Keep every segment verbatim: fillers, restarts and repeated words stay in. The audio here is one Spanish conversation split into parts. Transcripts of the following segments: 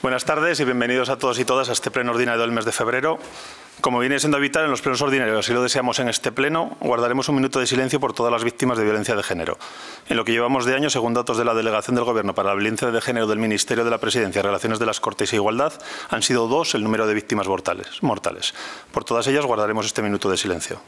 Buenas tardes y bienvenidos a todos y todas a este pleno ordinario del mes de febrero. Como viene siendo habitual en los plenos ordinarios, y lo deseamos en este pleno, guardaremos un minuto de silencio por todas las víctimas de violencia de género. En lo que llevamos de año, según datos de la Delegación del Gobierno para la Violencia de Género del Ministerio de la Presidencia y Relaciones de las Cortes e Igualdad, han sido dos el número de víctimas mortales. mortales. Por todas ellas guardaremos este minuto de silencio.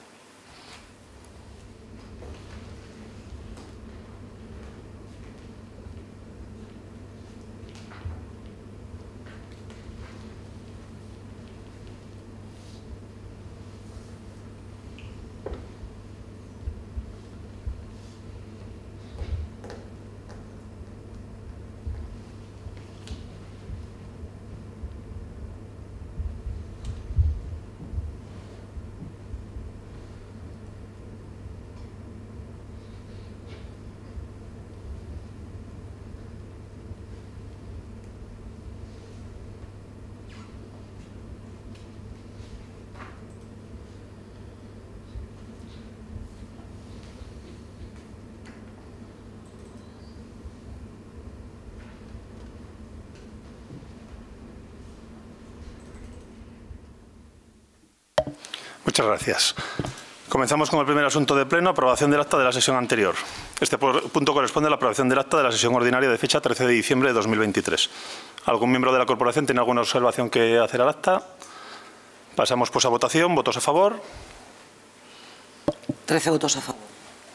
Muchas gracias. Comenzamos con el primer asunto de pleno, aprobación del acta de la sesión anterior. Este punto corresponde a la aprobación del acta de la sesión ordinaria de fecha trece de diciembre de dos mil veintitrés. ¿Algún miembro de la corporación tiene alguna observación que hacer al acta? Pasamos pues a votación. ¿Votos a favor? trece votos a favor.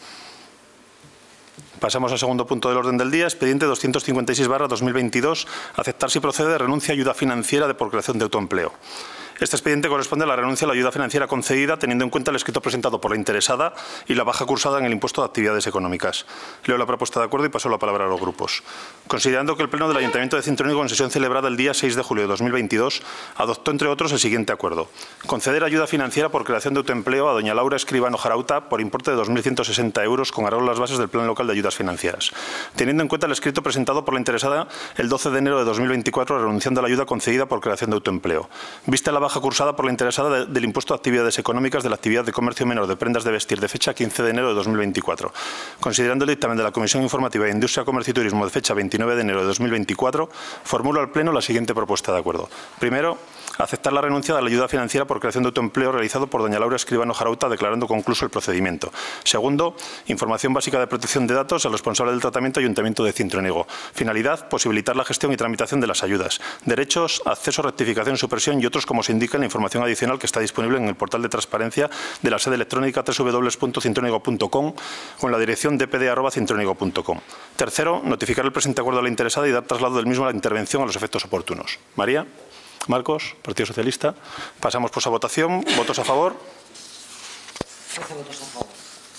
Pasamos al segundo punto del orden del día, expediente doscientos cincuenta y seis barra dos mil veintidós, aceptar si procede renuncia a ayuda financiera de por creación de autoempleo. Este expediente corresponde a la renuncia a la ayuda financiera concedida teniendo en cuenta el escrito presentado por la interesada y la baja cursada en el impuesto de actividades económicas. Leo la propuesta de acuerdo y paso la palabra a los grupos. Considerando que el Pleno del Ayuntamiento de Cintruénigo, en sesión celebrada el día seis de julio de dos mil veintidós, adoptó, entre otros, el siguiente acuerdo. Conceder ayuda financiera por creación de autoempleo a doña Laura Escribano Jarauta por importe de dos mil ciento sesenta euros con arreglo a las bases del Plan Local de Ayudas Financieras. Teniendo en cuenta el escrito presentado por la interesada el doce de enero de dos mil veinticuatro, renunciando a la ayuda concedida por creación de autoempleo. Vista la baja cursada por la interesada de, del impuesto de actividades económicas de la actividad de comercio menor de prendas de vestir de fecha quince de enero de dos mil veinticuatro. Considerando el dictamen de la Comisión Informativa de Industria, Comercio y Turismo de fecha veintinueve de enero de dos mil veinticuatro, formulo al Pleno la siguiente propuesta de acuerdo. Primero, aceptar la renuncia de la ayuda financiera por creación de autoempleo realizado por doña Laura Escribano Jarauta, declarando concluso el procedimiento. Segundo, información básica de protección de datos al responsable del tratamiento Ayuntamiento de Cintruénigo. Finalidad, posibilitar la gestión y tramitación de las ayudas. Derechos, acceso, rectificación, supresión y otros como se indica en la información adicional que está disponible en el portal de transparencia de la sede electrónica doble u doble u doble u punto cintruénigo punto com con la dirección d p d arroba cintruénigo punto com. Tercero, notificar el presente acuerdo a la interesada y dar traslado del mismo a la intervención a los efectos oportunos. María. Marcos, Partido Socialista. Pasamos pues a votación. ¿Votos a favor? trece votos a favor.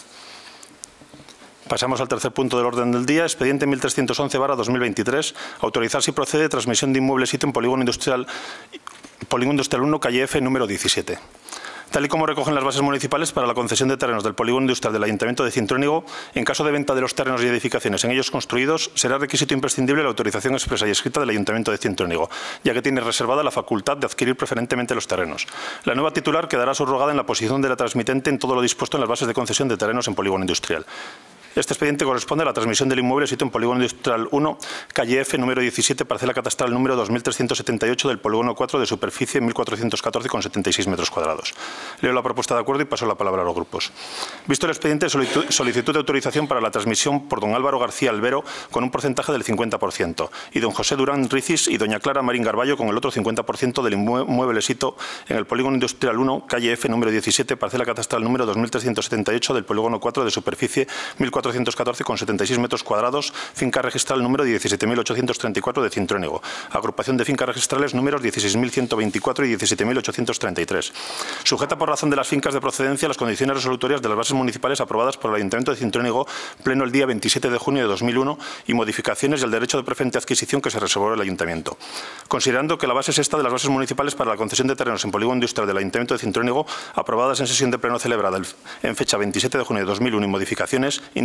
Pasamos al tercer punto del orden del día, expediente mil trescientos once barra dos mil veintitrés, autorizar si procede transmisión de inmueble sitio en Polígono Industrial, Polígono Industrial uno, calle F, número diecisiete. Tal y como recogen las bases municipales para la concesión de terrenos del polígono industrial del Ayuntamiento de Cintruénigo, en caso de venta de los terrenos y edificaciones en ellos construidos, será requisito imprescindible la autorización expresa y escrita del Ayuntamiento de Cintruénigo, ya que tiene reservada la facultad de adquirir preferentemente los terrenos. La nueva titular quedará subrogada en la posición de la transmitente en todo lo dispuesto en las bases de concesión de terrenos en polígono industrial. Este expediente corresponde a la transmisión del inmueble sitio en Polígono Industrial uno, calle F, número diecisiete, parcela catastral número dos mil trescientos setenta y ocho del Polígono cuatro de superficie mil cuatrocientos catorce coma setenta y seis metros cuadrados. Leo la propuesta de acuerdo y paso la palabra a los grupos. Visto el expediente, solicitud de autorización para la transmisión por don Álvaro García Albero con un porcentaje del cincuenta por ciento y don José Durán Ricis y doña Clara Marín Garballo con el otro cincuenta por ciento del inmueble sitio en el Polígono Industrial uno, calle F, número diecisiete, parcela catastral número dos mil trescientos setenta y ocho del Polígono cuatro de superficie mil cuatrocientos catorce coma setenta y seis metros cuadrados, finca registral número diecisiete mil ochocientos treinta y cuatro de Cintruénigo, agrupación de fincas registrales números dieciséis mil ciento veinticuatro y diecisiete mil ochocientos treinta y tres. Sujeta por razón de las fincas de procedencia a las condiciones resolutorias de las bases municipales aprobadas por el Ayuntamiento de Cintruénigo, pleno el día veintisiete de junio de dos mil uno, y modificaciones y el derecho de preferente adquisición que se reservó el Ayuntamiento. Considerando que la base sexta de las bases municipales para la concesión de terrenos en polígono industrial del Ayuntamiento de Cintruénigo, aprobadas en sesión de pleno celebrada en fecha veintisiete de junio de dos mil uno y modificaciones, indica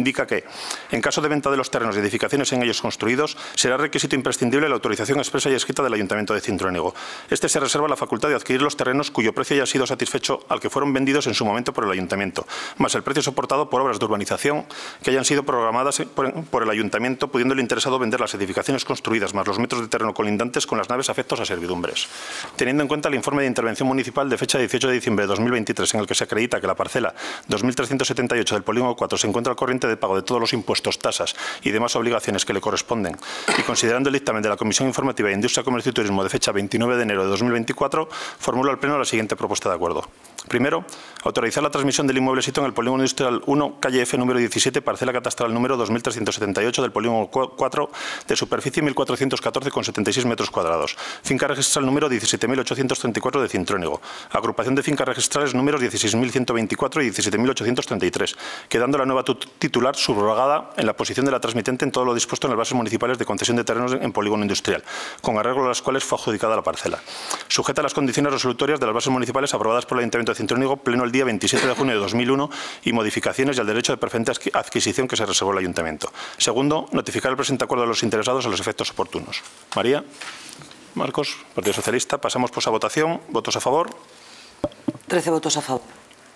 indica que, en caso de venta de los terrenos y edificaciones en ellos construidos, será requisito imprescindible la autorización expresa y escrita del Ayuntamiento de Cintruénigo. Este se reserva la facultad de adquirir los terrenos cuyo precio haya sido satisfecho al que fueron vendidos en su momento por el Ayuntamiento, más el precio soportado por obras de urbanización que hayan sido programadas por el Ayuntamiento, pudiendo el interesado vender las edificaciones construidas más los metros de terreno colindantes con las naves afectos a servidumbres. Teniendo en cuenta el informe de intervención municipal de fecha dieciocho de diciembre de dos mil veintitrés, en el que se acredita que la parcela dos mil trescientos setenta y ocho del polígono cuatro se encuentra al corriente de pago de todos los impuestos, tasas y demás obligaciones que le corresponden, y considerando el dictamen de la Comisión Informativa de Industria, Comercio y Turismo de fecha veintinueve de enero de dos mil veinticuatro, formulo al Pleno la siguiente propuesta de acuerdo. Primero, autorizar la transmisión del inmueble situado en el polígono industrial uno, calle F número diecisiete, parcela catastral número dos mil trescientos setenta y ocho del polígono cuatro, de superficie mil cuatrocientos catorce coma setenta y seis metros cuadrados. Finca registral número diecisiete mil ochocientos treinta y cuatro de Cintruénigo. Agrupación de fincas registrales números dieciséis mil ciento veinticuatro y diecisiete mil ochocientos treinta y tres, quedando la nueva titular subrogada en la posición de la transmitente en todo lo dispuesto en las bases municipales de concesión de terrenos en polígono industrial, con arreglo a las cuales fue adjudicada la parcela. Sujeta a las condiciones resolutorias de las bases municipales aprobadas por el Ayuntamiento de Cintruénigo, pleno el día veintisiete de junio de dos mil uno, y modificaciones y al derecho de preferente adquisición que se reservó el Ayuntamiento. Segundo, notificar el presente acuerdo a los interesados a los efectos oportunos. María. Marcos, Partido Socialista. Pasamos pues a votación. ¿Votos a favor? trece votos a favor.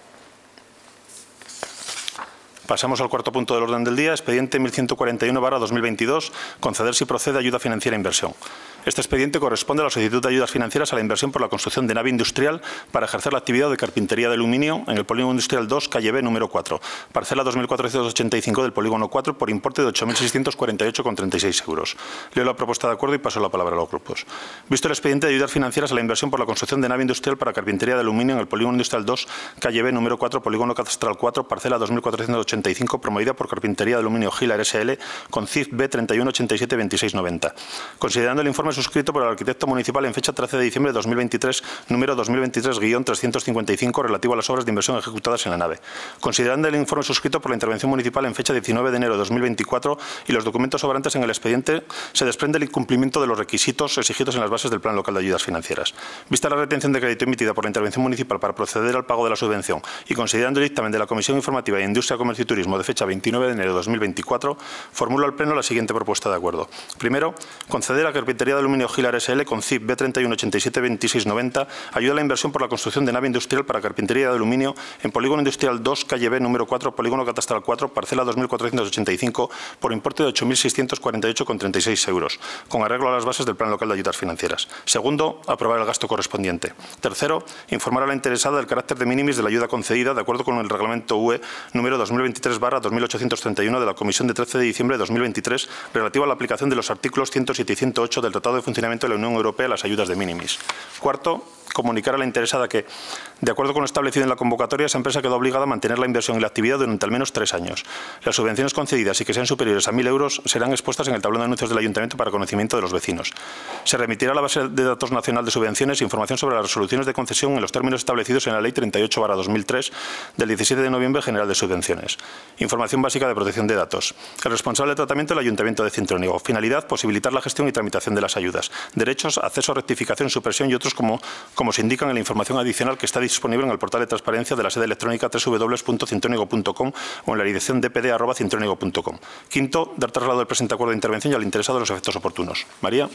Pasamos al cuarto punto del orden del día, expediente mil ciento cuarenta y uno barra dos mil veintidós, conceder si procede ayuda financiera e inversión. Este expediente corresponde a la solicitud de ayudas financieras a la inversión por la construcción de nave industrial para ejercer la actividad de carpintería de aluminio en el polígono industrial dos, calle B, número cuatro, parcela dos mil cuatrocientos ochenta y cinco del polígono cuatro, por importe de ocho mil seiscientos cuarenta y ocho coma treinta y seis euros. Leo la propuesta de acuerdo y paso la palabra a los grupos. Visto el expediente de ayudas financieras a la inversión por la construcción de nave industrial para carpintería de aluminio en el polígono industrial dos, calle B, número cuatro, polígono catastral cuatro, parcela dos mil cuatrocientos ochenta y cinco, promovida por Carpintería de Aluminio Gilar S L con C I F B treinta y uno ochenta y siete veintiséis noventa. Considerando el informe suscrito por el arquitecto municipal en fecha trece de diciembre de dos mil veintitrés, número dos mil veintitrés guión trescientos cincuenta y cinco, relativo a las obras de inversión ejecutadas en la nave. Considerando el informe suscrito por la intervención municipal en fecha diecinueve de enero de dos mil veinticuatro y los documentos sobrantes en el expediente, se desprende el incumplimiento de los requisitos exigidos en las bases del Plan Local de Ayudas Financieras. Vista la retención de crédito emitida por la intervención municipal para proceder al pago de la subvención y considerando el dictamen de la Comisión Informativa de Industria, Comercio y Turismo de fecha veintinueve de enero de dos mil veinticuatro, formulo al Pleno la siguiente propuesta de acuerdo. Primero, conceder a Carpintería de Aluminio Gilar S L con C I F B treinta y uno ochenta y siete veintiséis noventa ayuda a la inversión por la construcción de nave industrial para carpintería de aluminio en polígono industrial dos, calle B, número cuatro, polígono catastral cuatro, parcela dos mil cuatrocientos ochenta y cinco, por importe de ocho mil seiscientos cuarenta y ocho coma treinta y seis euros, con arreglo a las bases del Plan Local de Ayudas Financieras. Segundo, aprobar el gasto correspondiente. Tercero, informar a la interesada del carácter de minimis de la ayuda concedida de acuerdo con el reglamento U E número dos mil veintitrés barra dos mil ochocientos treinta y uno de la Comisión de trece de diciembre de dos mil veintitrés relativo a la aplicación de los artículos ciento siete y ciento ocho del Tratado de Funcionamiento de la Unión Europea a las ayudas de minimis. Cuarto, comunicar a la interesada que, de acuerdo con lo establecido en la convocatoria, esa empresa quedó obligada a mantener la inversión y la actividad durante al menos tres años. Las subvenciones concedidas y que sean superiores a mil euros serán expuestas en el tablón de anuncios del Ayuntamiento para conocimiento de los vecinos. Se remitirá a la base de datos nacional de subvenciones información sobre las resoluciones de concesión en los términos establecidos en la Ley treinta y ocho barra dos mil tres del diecisiete de noviembre General de Subvenciones. Información básica de protección de datos. El responsable de tratamiento, el Ayuntamiento de Cintruénigo. Finalidad, posibilitar la gestión y tramitación de las ayudas. Derechos, acceso, rectificación, supresión y otros como, como se indican en la información adicional que está disponible en el portal de transparencia de la sede electrónica doble u doble u doble u punto cintruénigo punto com o en la dirección d p d arroba cintruénigo punto com. Quinto, dar traslado del presente acuerdo de intervención y al interesado de los efectos oportunos. María.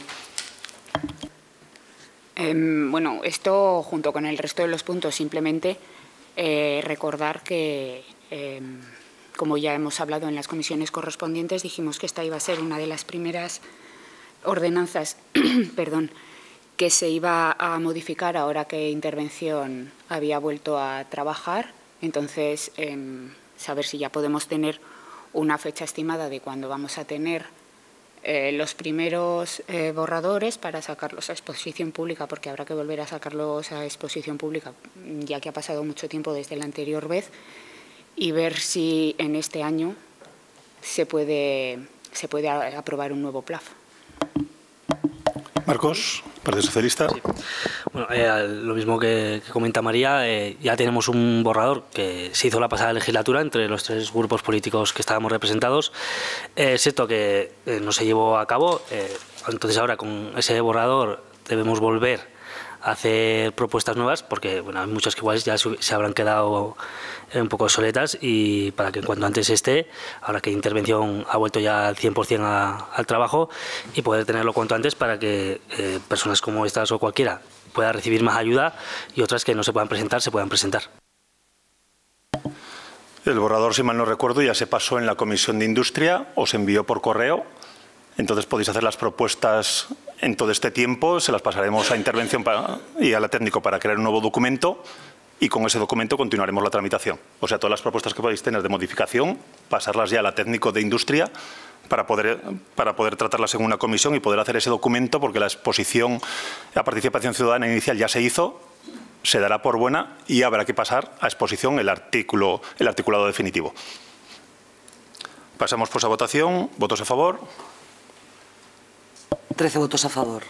Eh, bueno, esto junto con el resto de los puntos, simplemente eh, recordar que, eh, como ya hemos hablado en las comisiones correspondientes, dijimos que esta iba a ser una de las primeras ordenanzas perdón, que se iba a modificar ahora que Intervención había vuelto a trabajar. Entonces, eh, saber si ya podemos tener una fecha estimada de cuándo vamos a tener eh, los primeros eh, borradores para sacarlos a exposición pública, porque habrá que volver a sacarlos a exposición pública, ya que ha pasado mucho tiempo desde la anterior vez, y ver si en este año se puede, se puede aprobar un nuevo plazo. Marcos, Partido Socialista. Sí. Bueno, eh, lo mismo que, que comenta María, eh, ya tenemos un borrador que se hizo la pasada legislatura entre los tres grupos políticos que estábamos representados. Eh, es cierto que eh, no se llevó a cabo, eh, entonces ahora con ese borrador debemos volver hacer propuestas nuevas, porque bueno, hay muchas que igual ya se habrán quedado un poco obsoletas, y para que cuanto antes esté, ahora que Intervención ha vuelto ya al cien por cien a, al trabajo, y poder tenerlo cuanto antes para que eh, personas como estas o cualquiera pueda recibir más ayuda y otras que no se puedan presentar, se puedan presentar. El borrador, si mal no recuerdo, ya se pasó en la Comisión de Industria, os envió por correo. Entonces podéis hacer las propuestas en todo este tiempo, se las pasaremos a Intervención para, y a la técnico para crear un nuevo documento, y con ese documento continuaremos la tramitación. O sea, todas las propuestas que podéis tener de modificación, pasarlas ya a la técnico de Industria para poder, para poder tratarlas en una comisión y poder hacer ese documento, porque la exposición, la participación ciudadana inicial ya se hizo, se dará por buena y habrá que pasar a exposición el, artículo, el articulado definitivo. Pasamos pues a votación. ¿Votos a favor? trece votos a favor.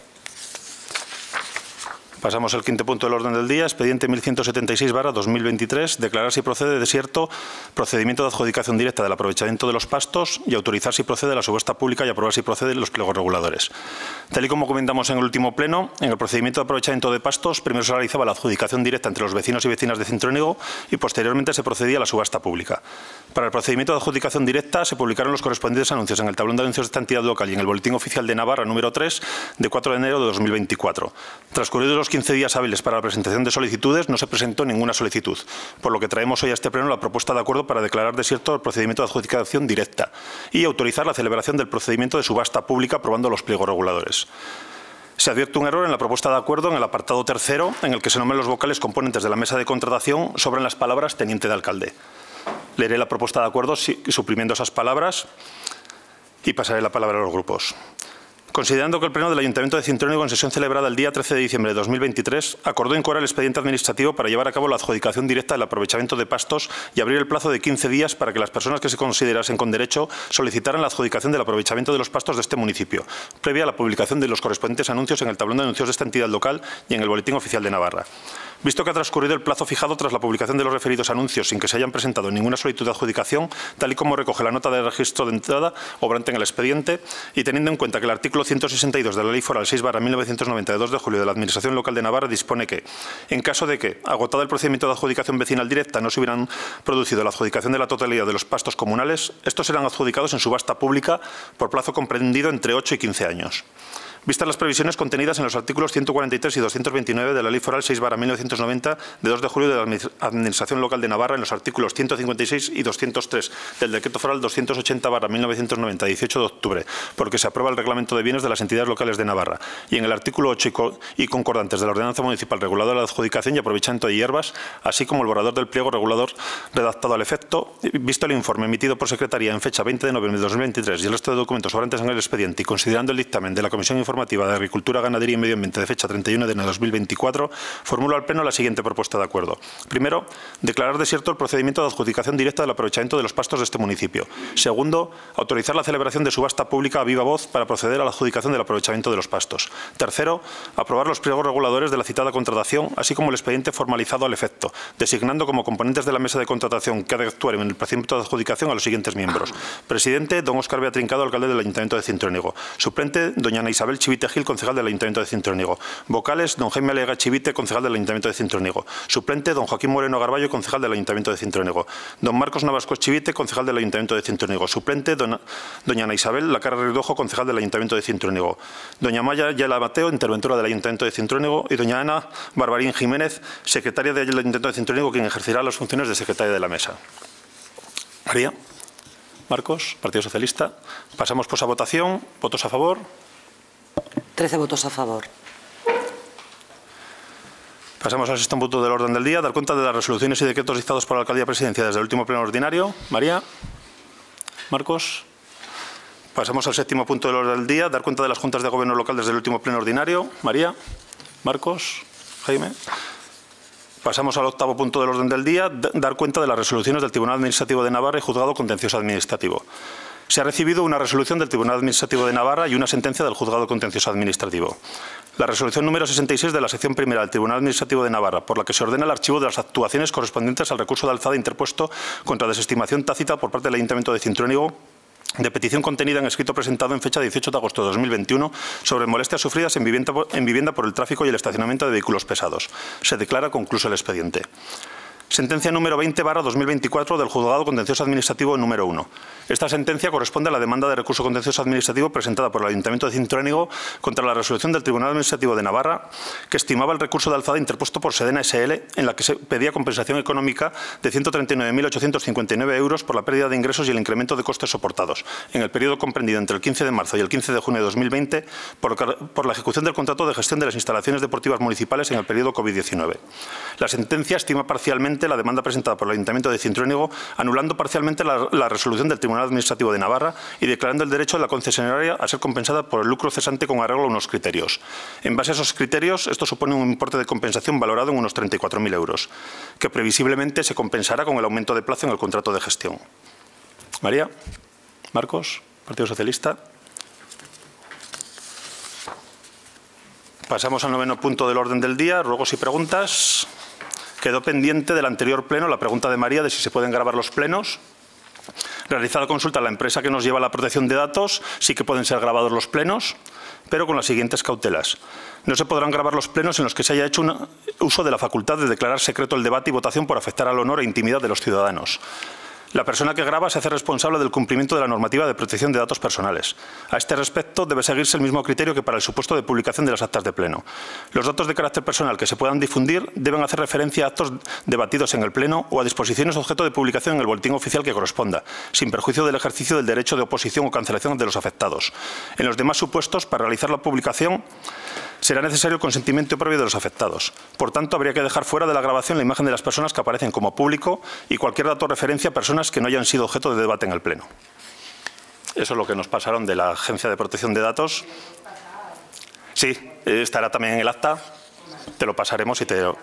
Pasamos al quinto punto del orden del día, expediente mil ciento setenta y seis barra dos mil veintitrés, declarar si procede desierto procedimiento de adjudicación directa del aprovechamiento de los pastos y autorizar si procede la subasta pública y aprobar si procede los pliegos reguladores. Tal y como comentamos en el último pleno, en el procedimiento de aprovechamiento de pastos primero se realizaba la adjudicación directa entre los vecinos y vecinas de Cintruénigo y posteriormente se procedía a la subasta pública. Para el procedimiento de adjudicación directa se publicaron los correspondientes anuncios en el tablón de anuncios de esta entidad local y en el Boletín Oficial de Navarra número tres de cuatro de enero de dos mil veinticuatro. Transcurridos los quince días hábiles para la presentación de solicitudes, no se presentó ninguna solicitud, por lo que traemos hoy a este pleno la propuesta de acuerdo para declarar desierto el procedimiento de adjudicación directa y autorizar la celebración del procedimiento de subasta pública aprobando los pliegos reguladores. Se advierte un error en la propuesta de acuerdo en el apartado tercero, en el que se nombran los vocales componentes de la mesa de contratación, sobran las palabras teniente de alcalde. Leeré la propuesta de acuerdo suprimiendo esas palabras y pasaré la palabra a los grupos. Considerando que el Pleno del Ayuntamiento de Cintruénigo, en sesión celebrada el día trece de diciembre de dos mil veintitrés, acordó incoar el expediente administrativo para llevar a cabo la adjudicación directa del aprovechamiento de pastos y abrir el plazo de quince días para que las personas que se considerasen con derecho solicitaran la adjudicación del aprovechamiento de los pastos de este municipio, previa a la publicación de los correspondientes anuncios en el tablón de anuncios de esta entidad local y en el Boletín Oficial de Navarra. Visto que ha transcurrido el plazo fijado tras la publicación de los referidos anuncios sin que se hayan presentado ninguna solicitud de adjudicación, tal y como recoge la nota de registro de entrada obrante en el expediente, y teniendo en cuenta que el artículo ciento sesenta y dos de la Ley Foral seis barra mil novecientos noventa de dos de julio de la Administración Local de Navarra dispone que, en caso de que, agotado el procedimiento de adjudicación vecinal directa, no se hubieran producido la adjudicación de la totalidad de los pastos comunales, estos serán adjudicados en subasta pública por plazo comprendido entre ocho y quince años. Vistas las previsiones contenidas en los artículos ciento cuarenta y tres y doscientos veintinueve de la Ley Foral seis barra mil novecientos noventa de dos de julio de la Administración Local de Navarra, en los artículos ciento cincuenta y seis y doscientos tres del Decreto Foral doscientos ochenta barra mil novecientos noventa, dieciocho de octubre, porque se aprueba el Reglamento de Bienes de las Entidades Locales de Navarra, y en el artículo ocho y concordantes de la Ordenanza Municipal reguladora de adjudicación y aprovechamiento de hierbas, así como el borrador del pliego regulador redactado al efecto, visto el informe emitido por Secretaría en fecha veinte de noviembre de dos mil veintitrés y el resto de documentos sobrantes en el expediente, y considerando el dictamen de la Comisión Informativa de Agricultura, Ganadería y Medio Ambiente de fecha treinta y uno de enero de dos mil veinticuatro, formulo al Pleno la siguiente propuesta de acuerdo. Primero, declarar desierto el procedimiento de adjudicación directa del aprovechamiento de los pastos de este municipio. Segundo, autorizar la celebración de subasta pública a viva voz para proceder a la adjudicación del aprovechamiento de los pastos. Tercero, aprobar los pliegos reguladores de la citada contratación, así como el expediente formalizado al efecto, designando como componentes de la mesa de contratación que ha de actuar en el procedimiento de adjudicación a los siguientes miembros. Presidente, don Óscar Bea Trincado, alcalde del Ayuntamiento de Cintruénigo. Suplente, doña Ana Isabel Chivite Gil, concejal del Ayuntamiento de Cintruénigo. Vocales, don Jaime Alega Chivite, concejal del Ayuntamiento de Cintruénigo. Suplente, don Joaquín Moreno Garballo, concejal del Ayuntamiento de Cintruénigo. Don Marcos Navasco Chivite, concejal del Ayuntamiento de Cintruénigo. Suplente, dona, doña Ana Isabel Lacarra Ridojo, concejal del Ayuntamiento de Cintruénigo. Doña Maya Yala Mateo, interventora del Ayuntamiento de Cintruénigo. Y doña Ana Barbarín Jiménez, secretaria del Ayuntamiento de Cintruénigo, quien ejercerá las funciones de secretaria de la mesa. María. Marcos, Partido Socialista. Pasamos pues a votación. ¿Votos a favor? trece votos a favor. Pasamos al sexto punto del orden del día. Dar cuenta de las resoluciones y decretos dictados por la Alcaldía Presidencia desde el último pleno ordinario. María. Marcos. Pasamos al séptimo punto del orden del día. Dar cuenta de las juntas de gobierno local desde el último pleno ordinario. María. Marcos. Jaime. Pasamos al octavo punto del orden del día. Dar cuenta de las resoluciones del Tribunal Administrativo de Navarra y Juzgado Contencioso Administrativo. Se ha recibido una resolución del Tribunal Administrativo de Navarra y una sentencia del Juzgado Contencioso Administrativo. La resolución número sesenta y seis de la sección primera del Tribunal Administrativo de Navarra, por la que se ordena el archivo de las actuaciones correspondientes al recurso de alzada interpuesto contra desestimación tácita por parte del Ayuntamiento de Cintruénigo de petición contenida en escrito presentado en fecha dieciocho de agosto de dos mil veintiuno sobre molestias sufridas en vivienda, en vivienda por el tráfico y el estacionamiento de vehículos pesados. Se declara concluso el expediente. Sentencia número veinte barra dos mil veinticuatro del Juzgado Contencioso Administrativo número uno. Esta sentencia corresponde a la demanda de recurso contencioso administrativo presentada por el Ayuntamiento de Cintruénigo contra la resolución del Tribunal Administrativo de Navarra, que estimaba el recurso de alzada interpuesto por Sedena S L, en la que se pedía compensación económica de ciento treinta y nueve mil ochocientos cincuenta y nueve euros por la pérdida de ingresos y el incremento de costes soportados en el periodo comprendido entre el quince de marzo y el quince de junio de dos mil veinte por, por la ejecución del contrato de gestión de las instalaciones deportivas municipales en el periodo COVID diecinueve. La sentencia estima parcialmente la demanda presentada por el Ayuntamiento de Cintruénigo, anulando parcialmente la, la resolución del Tribunal Administrativo de Navarra y declarando el derecho de la concesionaria a ser compensada por el lucro cesante con arreglo a unos criterios. En base a esos criterios, esto supone un importe de compensación valorado en unos treinta y cuatro mil euros, que previsiblemente se compensará con el aumento de plazo en el contrato de gestión. María, Marcos, Partido Socialista. Pasamos al noveno punto del orden del día, ruegos y preguntas. Quedó pendiente del anterior pleno la pregunta de María de si se pueden grabar los plenos. Realizada consulta a la empresa que nos lleva la protección de datos, sí que pueden ser grabados los plenos, pero con las siguientes cautelas. No se podrán grabar los plenos en los que se haya hecho un uso de la facultad de declarar secreto el debate y votación por afectar al honor e intimidad de los ciudadanos. La persona que graba se hace responsable del cumplimiento de la normativa de protección de datos personales. A este respecto, debe seguirse el mismo criterio que para el supuesto de publicación de las actas de pleno. Los datos de carácter personal que se puedan difundir deben hacer referencia a actos debatidos en el pleno o a disposiciones objeto de publicación en el boletín oficial que corresponda, sin perjuicio del ejercicio del derecho de oposición o cancelación de los afectados. En los demás supuestos, para realizar la publicación, será necesario el consentimiento previo de los afectados. Por tanto, habría que dejar fuera de la grabación la imagen de las personas que aparecen como público y cualquier dato de referencia a personas que no hayan sido objeto de debate en el Pleno. Eso es lo que nos pasaron de la Agencia de Protección de Datos. Sí, estará también en el acta. Te lo pasaremos y te lo,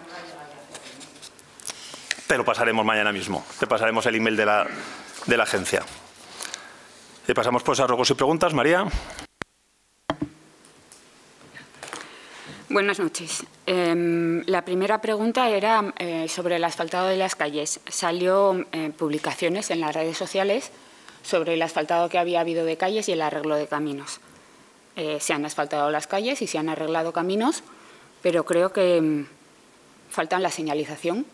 te lo pasaremos mañana mismo. Te pasaremos el email de la, de la agencia. Y pasamos pues a ruegos y preguntas. María. Buenas noches. Eh, la primera pregunta era eh, sobre el asfaltado de las calles. Salió eh, publicaciones en las redes sociales sobre el asfaltado que había habido de calles y el arreglo de caminos. Eh, se han asfaltado las calles y se han arreglado caminos, pero creo que eh, faltan la señalización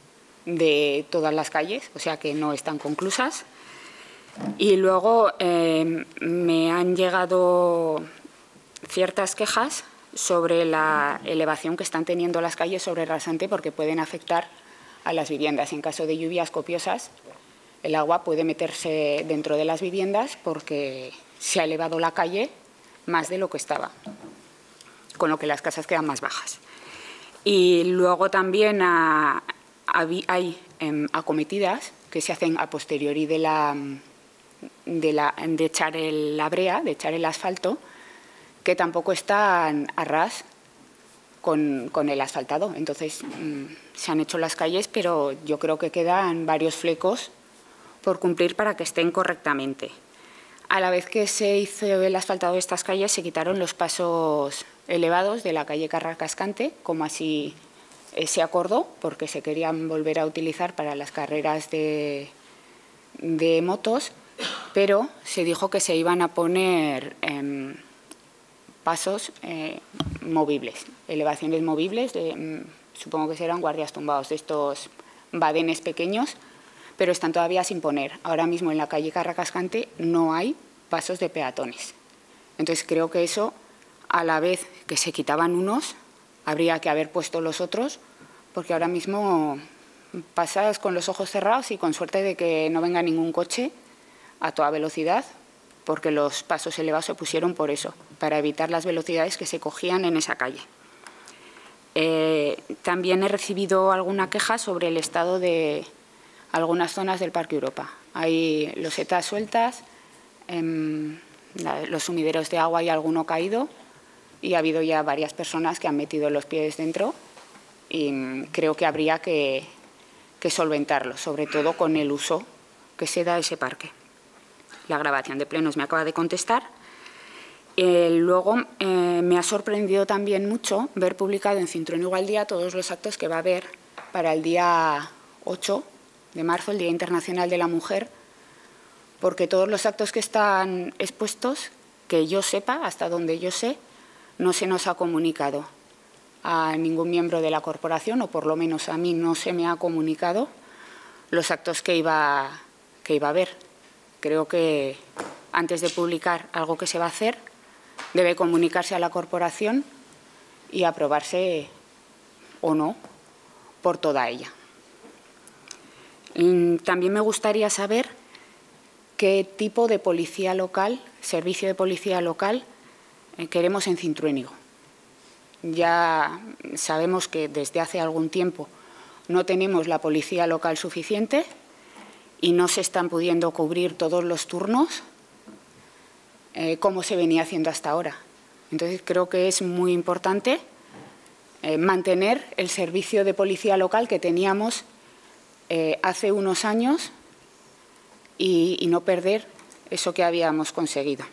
de todas las calles, o sea que no están conclusas. Y luego eh, me han llegado ciertas quejas sobre la elevación que están teniendo las calles sobre rasante, porque pueden afectar a las viviendas. En caso de lluvias copiosas, el agua puede meterse dentro de las viviendas porque se ha elevado la calle más de lo que estaba, con lo que las casas quedan más bajas. Y luego también a, a, hay eh, acometidas que se hacen a posteriori de, la, de, la, de echar el, la brea, de echar el asfalto, que tampoco están a ras con, con el asfaltado. Entonces, mmm, se han hecho las calles, pero yo creo que quedan varios flecos por cumplir para que estén correctamente. A la vez que se hizo el asfaltado de estas calles, se quitaron los pasos elevados de la calle Carrascascante, como así eh, se acordó, porque se querían volver a utilizar para las carreras de, de motos, pero se dijo que se iban a poner eh, pasos eh, movibles, elevaciones movibles, de, supongo que serán guardias tumbados, de estos badenes pequeños, pero están todavía sin poner. Ahora mismo en la calle Carrascascante no hay pasos de peatones. Entonces creo que eso, a la vez que se quitaban unos, habría que haber puesto los otros, porque ahora mismo pasas con los ojos cerrados y con suerte de que no venga ningún coche a toda velocidad, porque los pasos elevados se pusieron por eso, para evitar las velocidades que se cogían en esa calle. Eh, también he recibido alguna queja sobre el estado de algunas zonas del Parque Europa. Hay losetas sueltas, eh, la, los sumideros de agua y alguno caído, y ha habido ya varias personas que han metido los pies dentro y mm, creo que habría que, que solventarlo, sobre todo con el uso que se da a ese parque. La grabación de plenos me acaba de contestar. Eh, luego eh, me ha sorprendido también mucho ver publicado en Cintruénigo al Día todos los actos que va a haber para el día ocho de marzo, el Día Internacional de la Mujer, porque todos los actos que están expuestos, que yo sepa, hasta donde yo sé, no se nos ha comunicado a ningún miembro de la corporación, o por lo menos a mí no se me ha comunicado los actos que iba, que iba a haber. Creo que antes de publicar algo que se va a hacer, debe comunicarse a la corporación y aprobarse o no por toda ella. También me gustaría saber qué tipo de policía local, servicio de policía local, queremos en Cintruénigo. Ya sabemos que desde hace algún tiempo no tenemos la policía local suficiente y no se están pudiendo cubrir todos los turnos eh, como se venía haciendo hasta ahora. Entonces, creo que es muy importante eh, mantener el servicio de policía local que teníamos eh, hace unos años y, y no perder eso que habíamos conseguido.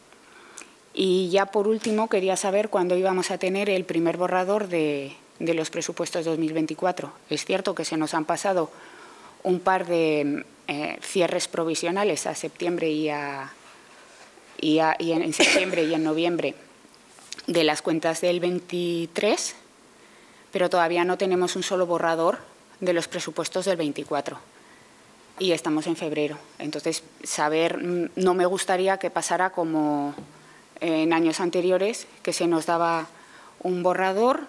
Y ya por último quería saber cuándo íbamos a tener el primer borrador de, de los presupuestos dos mil veinticuatro. Es cierto que se nos han pasado un par de eh, cierres provisionales a septiembre y, a, y, a, y en septiembre y en noviembre de las cuentas del veintitrés, pero todavía no tenemos un solo borrador de los presupuestos del veinticuatro. Y estamos en febrero. Entonces, saber, no me gustaría que pasara como en años anteriores, que se nos daba un borrador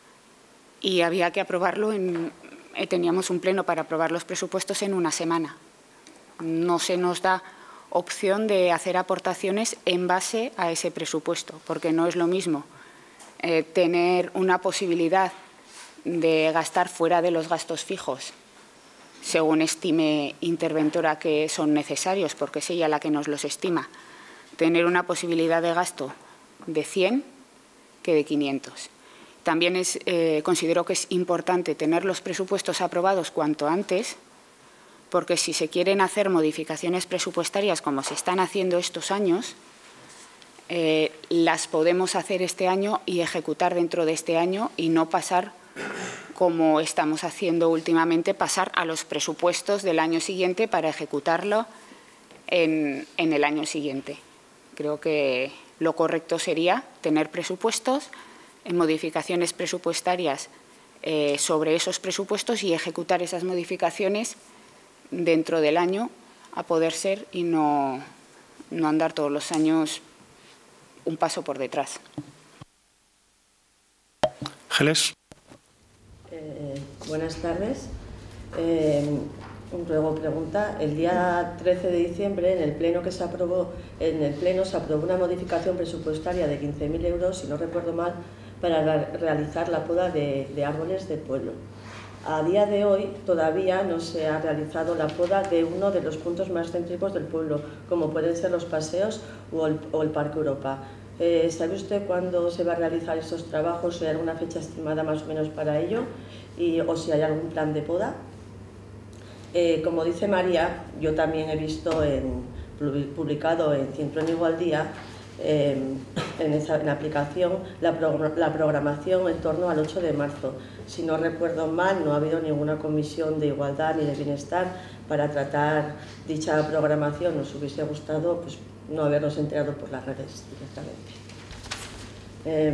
y había que aprobarlo, en, teníamos un pleno para aprobar los presupuestos en una semana. No se nos da opción de hacer aportaciones en base a ese presupuesto, porque no es lo mismo eh, tener una posibilidad de gastar fuera de los gastos fijos, según estime interventora que son necesarios, porque es ella la que nos los estima, tener una posibilidad de gasto de cien que de quinientos. También es, eh, considero que es importante tener los presupuestos aprobados cuanto antes, porque si se quieren hacer modificaciones presupuestarias como se están haciendo estos años, eh, las podemos hacer este año y ejecutar dentro de este año y no pasar, como estamos haciendo últimamente, pasar a los presupuestos del año siguiente para ejecutarlo en, en el año siguiente. Creo que lo correcto sería tener presupuestos, en modificaciones presupuestarias eh, sobre esos presupuestos y ejecutar esas modificaciones dentro del año, a poder ser, y no, no andar todos los años un paso por detrás. Geles. Eh, buenas tardes. Eh, un ruego pregunta. El día trece de diciembre, en el pleno que se aprobó, en el pleno se aprobó una modificación presupuestaria de quince mil euros, si no recuerdo mal, para realizar la poda de, de árboles del pueblo. A día de hoy todavía no se ha realizado la poda de uno de los puntos más céntricos del pueblo, como pueden ser los paseos o el, o el Parque Europa. Eh, ¿Sabe usted cuándo se va a realizar estos trabajos? ¿Hay alguna fecha estimada más o menos para ello? Y, ¿O si hay algún plan de poda? Eh, como dice María, yo también he visto en, publicado en Cintruénigo al Día, eh, en, esa, en la aplicación, la, pro, la programación en torno al ocho de marzo. Si no recuerdo mal, no ha habido ninguna comisión de igualdad ni de bienestar para tratar dicha programación. Nos hubiese gustado pues, no habernos enterado por las redes directamente. Eh,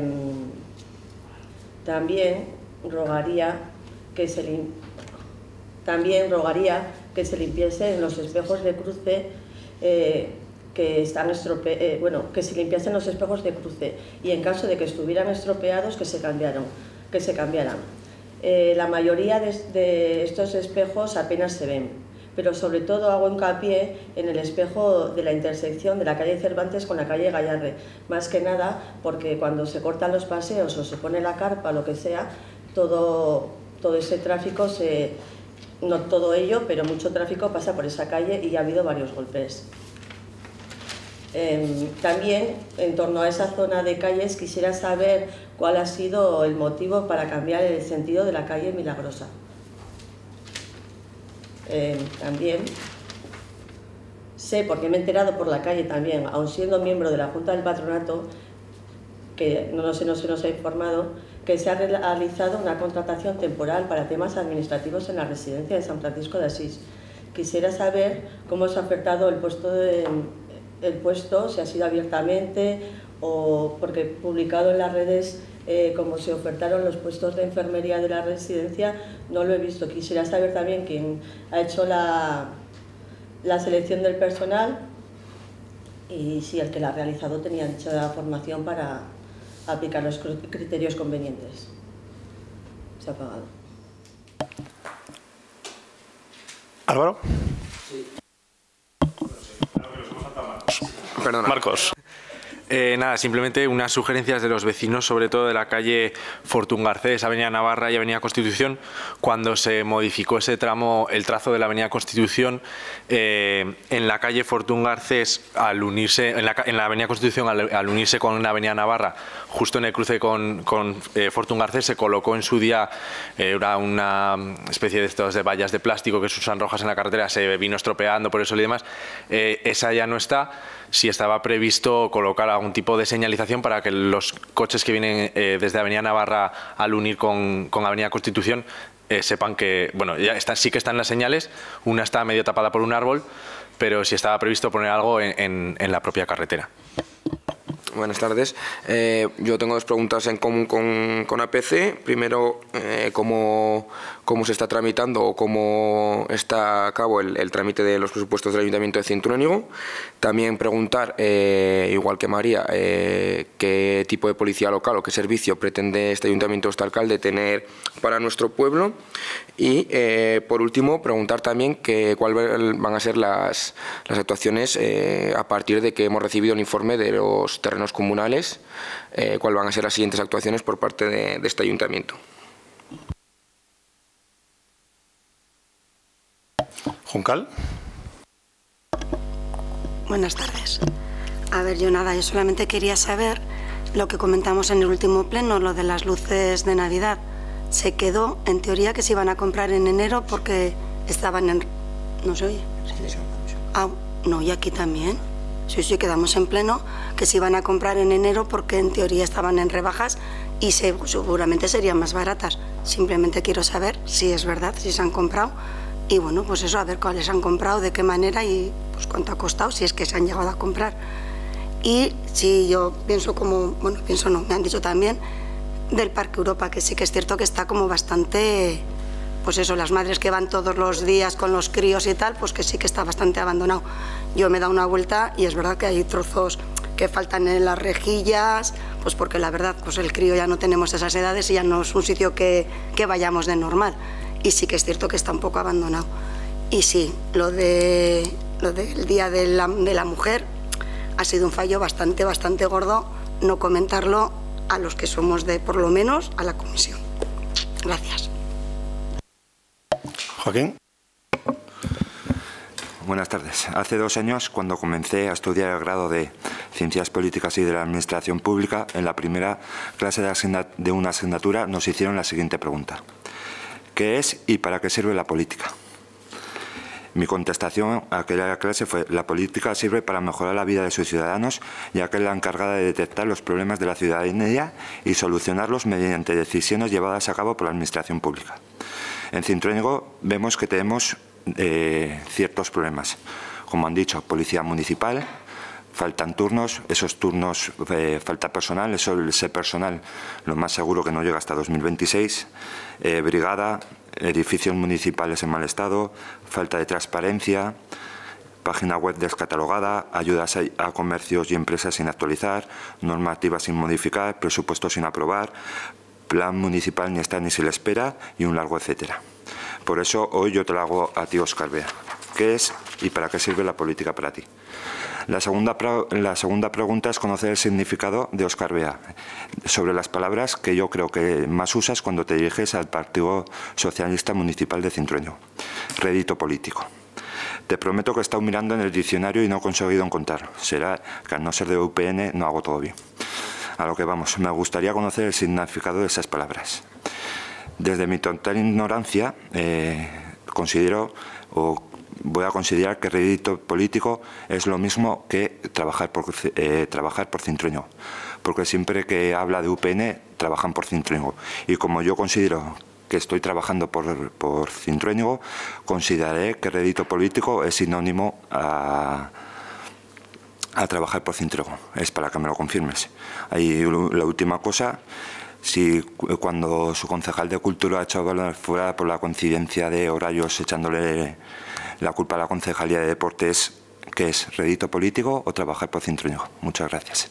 también rogaría que se lim... también rogaría que se limpiesen los espejos de cruce eh, que están estrope... eh, bueno, que se limpiasen los espejos de cruce y en caso de que estuvieran estropeados que se cambiaron, que se cambiaran. Eh, la mayoría de, de estos espejos apenas se ven, pero sobre todo hago hincapié en el espejo de la intersección de la calle Cervantes con la calle Gallarre, más que nada porque cuando se cortan los paseos o se pone la carpa o lo que sea, todo, todo ese tráfico, se, no todo ello, pero mucho tráfico pasa por esa calle y ha habido varios golpes. Eh, también, en torno a esa zona de calles, quisiera saber cuál ha sido el motivo para cambiar el sentido de la calle Milagrosa. Eh, también sé, porque me he enterado por la calle también, aun siendo miembro de la Junta del Patronato, que no, no, se, no se nos ha informado, que se ha realizado una contratación temporal para temas administrativos en la residencia de San Francisco de Asís. Quisiera saber cómo se ha ofertado el puesto, de, el puesto si ha sido abiertamente o porque publicado en las redes eh, como se ofertaron los puestos de enfermería de la residencia, no lo he visto. Quisiera saber también quién ha hecho la, la selección del personal y si el que la ha realizado tenía dicha formación para aplicar los criterios convenientes. Se ha apagado. Álvaro. Perdona. Marcos. Eh, nada, simplemente unas sugerencias de los vecinos, sobre todo de la calle Fortún Garcés, Avenida Navarra y Avenida Constitución, cuando se modificó ese tramo, el trazo de la Avenida Constitución, eh, en la calle Fortún Garcés, al unirse, en la, en la Avenida Constitución, al, al unirse con la Avenida Navarra, justo en el cruce con, con eh, Fortún Garcés, se colocó en su día eh, una, una especie de estos de vallas de plástico que se usan rojas en la carretera, se vino estropeando por eso y demás. Eh, esa ya no está. Si estaba previsto colocar algún tipo de señalización para que los coches que vienen eh, desde Avenida Navarra al unir con, con Avenida Constitución eh, sepan que, bueno, ya está, sí que están las señales, una está medio tapada por un árbol, pero si estaba previsto poner algo en, en, en la propia carretera. Buenas tardes. Eh, yo tengo dos preguntas en común con, con A P C. Primero, eh, cómo, cómo se está tramitando o cómo está a cabo el, el trámite de los presupuestos del Ayuntamiento de Cintruénigo. También preguntar, eh, igual que María, eh, qué tipo de policía local o qué servicio pretende este Ayuntamiento, este alcalde, tener para nuestro pueblo. Y, eh, por último, preguntar también que, cuáles van a ser las, las actuaciones eh, a partir de que hemos recibido el informe de los terrenos comunales, eh, cuáles van a ser las siguientes actuaciones por parte de, de este ayuntamiento. Juncal. Buenas tardes. A ver, yo nada, yo solamente quería saber lo que comentamos en el último pleno, lo de las luces de Navidad. Se quedó, en teoría, que se iban a comprar en enero porque estaban en... ¿No se oye? Sí. Ah, no, y aquí también. Sí, sí, quedamos en pleno que se iban a comprar en enero porque en teoría estaban en rebajas y se, seguramente serían más baratas. Simplemente quiero saber si es verdad, si se han comprado y bueno, pues eso, a ver cuáles han comprado, de qué manera y pues cuánto ha costado, si es que se han llegado a comprar. Y si yo pienso como, bueno, pienso no, me han dicho también del Parque Europa, que sí que es cierto que está como bastante, pues eso, las madres que van todos los días con los críos y tal, pues que sí que está bastante abandonado. Yo me he dado una vuelta y es verdad que hay trozos que faltan en las rejillas, pues porque la verdad, pues el crío ya no tenemos esas edades y ya no es un sitio que, que vayamos de normal. Y sí que es cierto que está un poco abandonado. Y sí, lo, de, lo del Día de la, de la Mujer ha sido un fallo bastante, bastante gordo no comentarlo a los que somos de, por lo menos, a la comisión. Gracias. Joaquín. Buenas tardes. Hace dos años, cuando comencé a estudiar el grado de Ciencias Políticas y de la Administración Pública, en la primera clase de, de una asignatura nos hicieron la siguiente pregunta. ¿Qué es y para qué sirve la política? Mi contestación a aquella clase fue: la política sirve para mejorar la vida de sus ciudadanos, ya que es la encargada de detectar los problemas de la ciudadanía y solucionarlos mediante decisiones llevadas a cabo por la Administración Pública. En Cintruénigo vemos que tenemos eh, ciertos problemas. Como han dicho, policía municipal, faltan turnos, esos turnos, eh, falta personal, eso, ese personal lo más seguro que no llega hasta dos mil veintiséis, eh, brigada, edificios municipales en mal estado, falta de transparencia, página web descatalogada, ayudas a comercios y empresas sin actualizar, normativas sin modificar, presupuestos sin aprobar, plan municipal ni está ni se le espera y un largo etcétera. Por eso hoy yo te lo hago a ti, Óscar Bea. ¿Qué es y para qué sirve la política para ti? La segunda, la segunda pregunta es conocer el significado de Óscar Bea, sobre las palabras que yo creo que más usas cuando te diriges al Partido Socialista Municipal de Cintruénigo. Rédito político. Te prometo que he estado mirando en el diccionario y no he conseguido encontrarlo. Será que al no ser de U P N no hago todo bien. A lo que vamos, me gustaría conocer el significado de esas palabras. Desde mi total ignorancia, eh, considero o voy a considerar que rédito político es lo mismo que trabajar por, eh, trabajar por Cintruénigo, porque siempre que habla de U P N trabajan por Cintruénigo. Y como yo considero que estoy trabajando por, por Cintruénigo, consideraré que rédito político es sinónimo a, a trabajar por Cintruénigo. Es para que me lo confirmes. Y la última cosa, si cuando su concejal de Cultura ha hecho fuera por la coincidencia de horarios echándole la culpa a la Concejalía de Deportes, ¿qué es? ¿Rédito político o trabajar por Cintruénigo? Muchas gracias.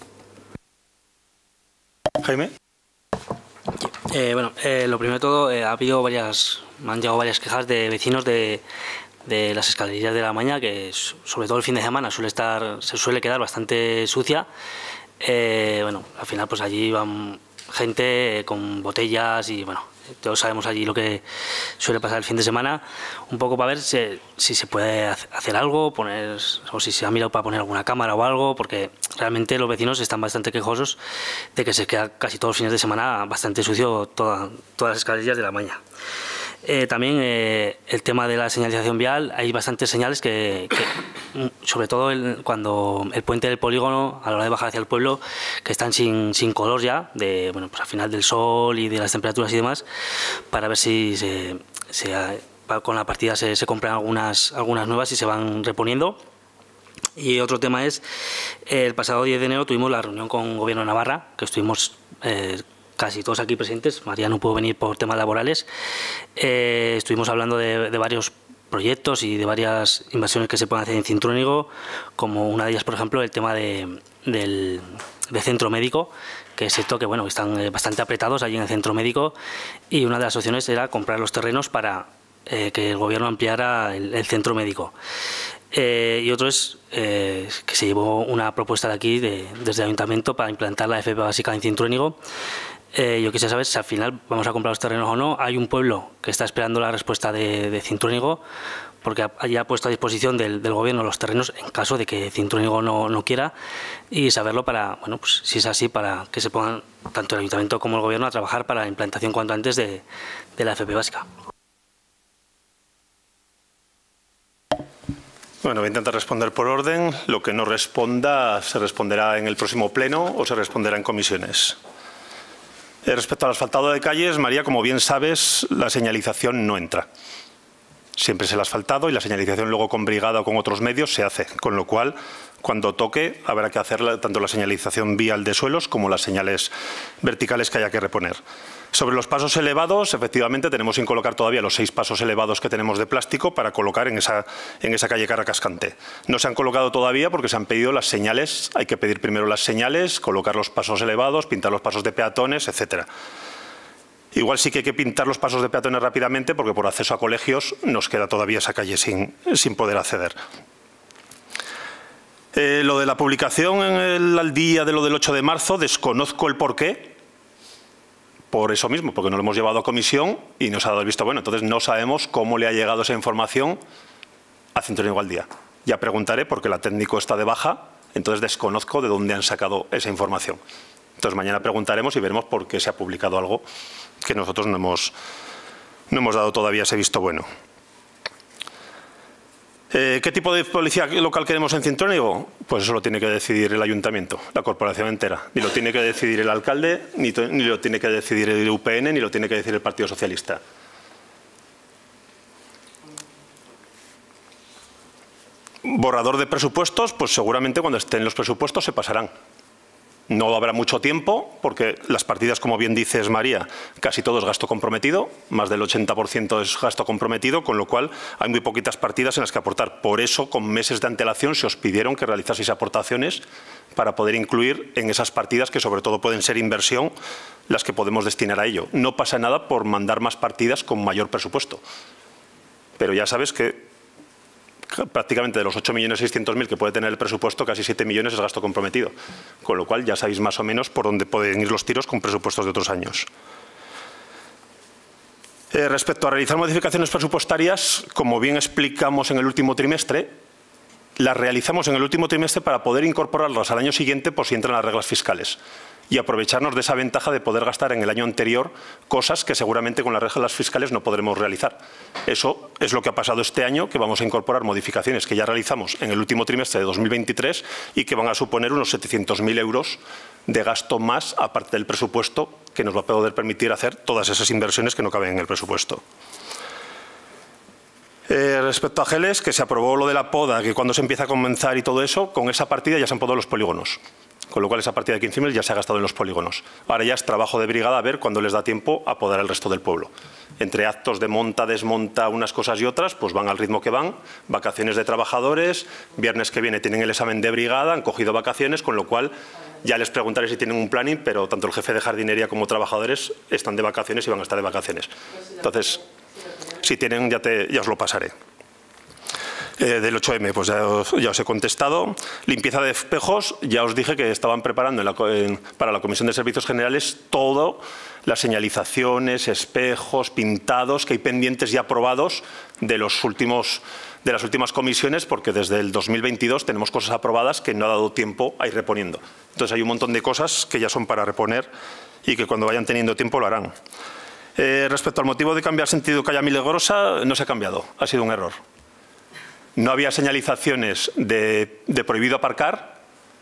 Jaime. Eh, bueno, eh, lo primero de todo, eh, ha habido varias, me han llegado varias quejas de vecinos de, de las escalerillas de la Maña, que sobre todo el fin de semana suele estar, se suele quedar bastante sucia. Eh, bueno, al final pues allí van gente con botellas y bueno, todos sabemos allí lo que suele pasar el fin de semana, un poco para ver si, si se puede hacer algo, poner, o si se ha mirado para poner alguna cámara o algo, porque realmente los vecinos están bastante quejosos de que se queda casi todos los fines de semana bastante sucio toda, todas las escalerillas de la Maña. Eh, también eh, el tema de la señalización vial, hay bastantes señales que, que sobre todo el, cuando el puente del polígono, a la hora de bajar hacia el pueblo, que están sin, sin color ya, de, bueno, pues al final del sol y de las temperaturas y demás, para ver si se, se, con la partida se, se compran algunas, algunas nuevas y se van reponiendo. Y otro tema es, el pasado diez de enero tuvimos la reunión con el Gobierno de Navarra, que estuvimos eh, casi todos aquí presentes. María no pudo venir por temas laborales. Eh, estuvimos hablando de, de varios proyectos y de varias inversiones que se pueden hacer en Cintruénigo, como una de ellas, por ejemplo, el tema de, del de centro médico, que es cierto que bueno, están bastante apretados allí en el centro médico, y una de las opciones era comprar los terrenos para eh, que el Gobierno ampliara el, el centro médico. Eh, y otro es eh, que se llevó una propuesta de aquí, de, desde el Ayuntamiento, para implantar la F P básica en Cintruénigo. Eh, yo quisiera saber si al final vamos a comprar los terrenos o no. Hay un pueblo que está esperando la respuesta de, de Cintruénigo, porque allí ha puesto a disposición del, del Gobierno los terrenos en caso de que Cintruénigo no, no quiera, y saberlo para, bueno, pues si es así, para que se pongan tanto el Ayuntamiento como el Gobierno a trabajar para la implantación cuanto antes de, de la F P básica. Bueno, voy a intentar responder por orden. Lo que no responda se responderá en el próximo pleno o se responderá en comisiones. Eh, respecto al asfaltado de calles, María, como bien sabes, la señalización no entra. Siempre es el asfaltado y la señalización luego con brigada o con otros medios se hace, con lo cual cuando toque habrá que hacer la, tanto la señalización vial de suelos como las señales verticales que haya que reponer. Sobre los pasos elevados, efectivamente tenemos sin colocar todavía los seis pasos elevados que tenemos de plástico para colocar en esa, en esa calle Carracascante. No se han colocado todavía porque se han pedido las señales, hay que pedir primero las señales, colocar los pasos elevados, pintar los pasos de peatones, etcétera. Igual sí que hay que pintar los pasos de peatones rápidamente porque por acceso a colegios nos queda todavía esa calle sin, sin poder acceder. Eh, lo de la publicación en el Al Día de lo del ocho de marzo, desconozco el porqué. Por eso mismo, porque no lo hemos llevado a comisión y nos ha dado el visto bueno. Entonces no sabemos cómo le ha llegado esa información a Cintruénigo al Día. Ya preguntaré porque la técnico está de baja, entonces desconozco de dónde han sacado esa información. Entonces mañana preguntaremos y veremos por qué se ha publicado algo que nosotros no hemos, no hemos dado todavía ese visto bueno. Eh, ¿Qué tipo de policía local queremos en Cintruénigo? Pues eso lo tiene que decidir el Ayuntamiento, la corporación entera. Ni lo tiene que decidir el alcalde, ni, ni lo tiene que decidir el U P N, ni lo tiene que decidir el Partido Socialista. Borrador de presupuestos, pues seguramente cuando estén los presupuestos se pasarán. No habrá mucho tiempo porque las partidas, como bien dices, María, casi todo es gasto comprometido, más del ochenta por ciento es gasto comprometido, con lo cual hay muy poquitas partidas en las que aportar. Por eso, con meses de antelación, se os pidieron que realizaseis aportaciones para poder incluir en esas partidas, que sobre todo pueden ser inversión, las que podemos destinar a ello. No pasa nada por mandar más partidas con mayor presupuesto. Pero ya sabes que prácticamente de los ocho millones seiscientos mil que puede tener el presupuesto, casi siete millones es gasto comprometido. Con lo cual ya sabéis más o menos por dónde pueden ir los tiros con presupuestos de otros años. Eh, respecto a realizar modificaciones presupuestarias, como bien explicamos en el último trimestre, las realizamos en el último trimestre para poder incorporarlas al año siguiente por si entran las reglas fiscales y aprovecharnos de esa ventaja de poder gastar en el año anterior cosas que seguramente con las reglas fiscales no podremos realizar. Eso es lo que ha pasado este año, que vamos a incorporar modificaciones que ya realizamos en el último trimestre de dos mil veintitrés y que van a suponer unos setecientos mil euros de gasto más, aparte del presupuesto, que nos va a poder permitir hacer todas esas inversiones que no caben en el presupuesto. Eh, respecto a Geles, que se aprobó lo de la poda, que cuando se empieza a comenzar y todo eso, con esa partida ya se han podado los polígonos. Con lo cual esa partida de quince mil ya se ha gastado en los polígonos. Ahora ya es trabajo de brigada a ver cuándo les da tiempo a podar el resto del pueblo. Entre actos de monta, desmonta, unas cosas y otras, pues van al ritmo que van. Vacaciones de trabajadores, viernes que viene tienen el examen de brigada, han cogido vacaciones, con lo cual ya les preguntaré si tienen un planning, pero tanto el jefe de jardinería como trabajadores están de vacaciones y van a estar de vacaciones. Entonces, si tienen, ya, te, ya os lo pasaré. Eh, del ocho eme, pues ya os, ya os he contestado. Limpieza de espejos, ya os dije que estaban preparando en la, en, para la Comisión de Servicios Generales todo, las señalizaciones, espejos, pintados, que hay pendientes ya aprobados de, los últimos, de las últimas comisiones, porque desde el dos mil veintidós tenemos cosas aprobadas que no ha dado tiempo a ir reponiendo. Entonces hay un montón de cosas que ya son para reponer y que cuando vayan teniendo tiempo lo harán. Eh, respecto al motivo de cambiar sentido calle Milagrosa, no se ha cambiado, ha sido un error. No había señalizaciones de, de prohibido aparcar.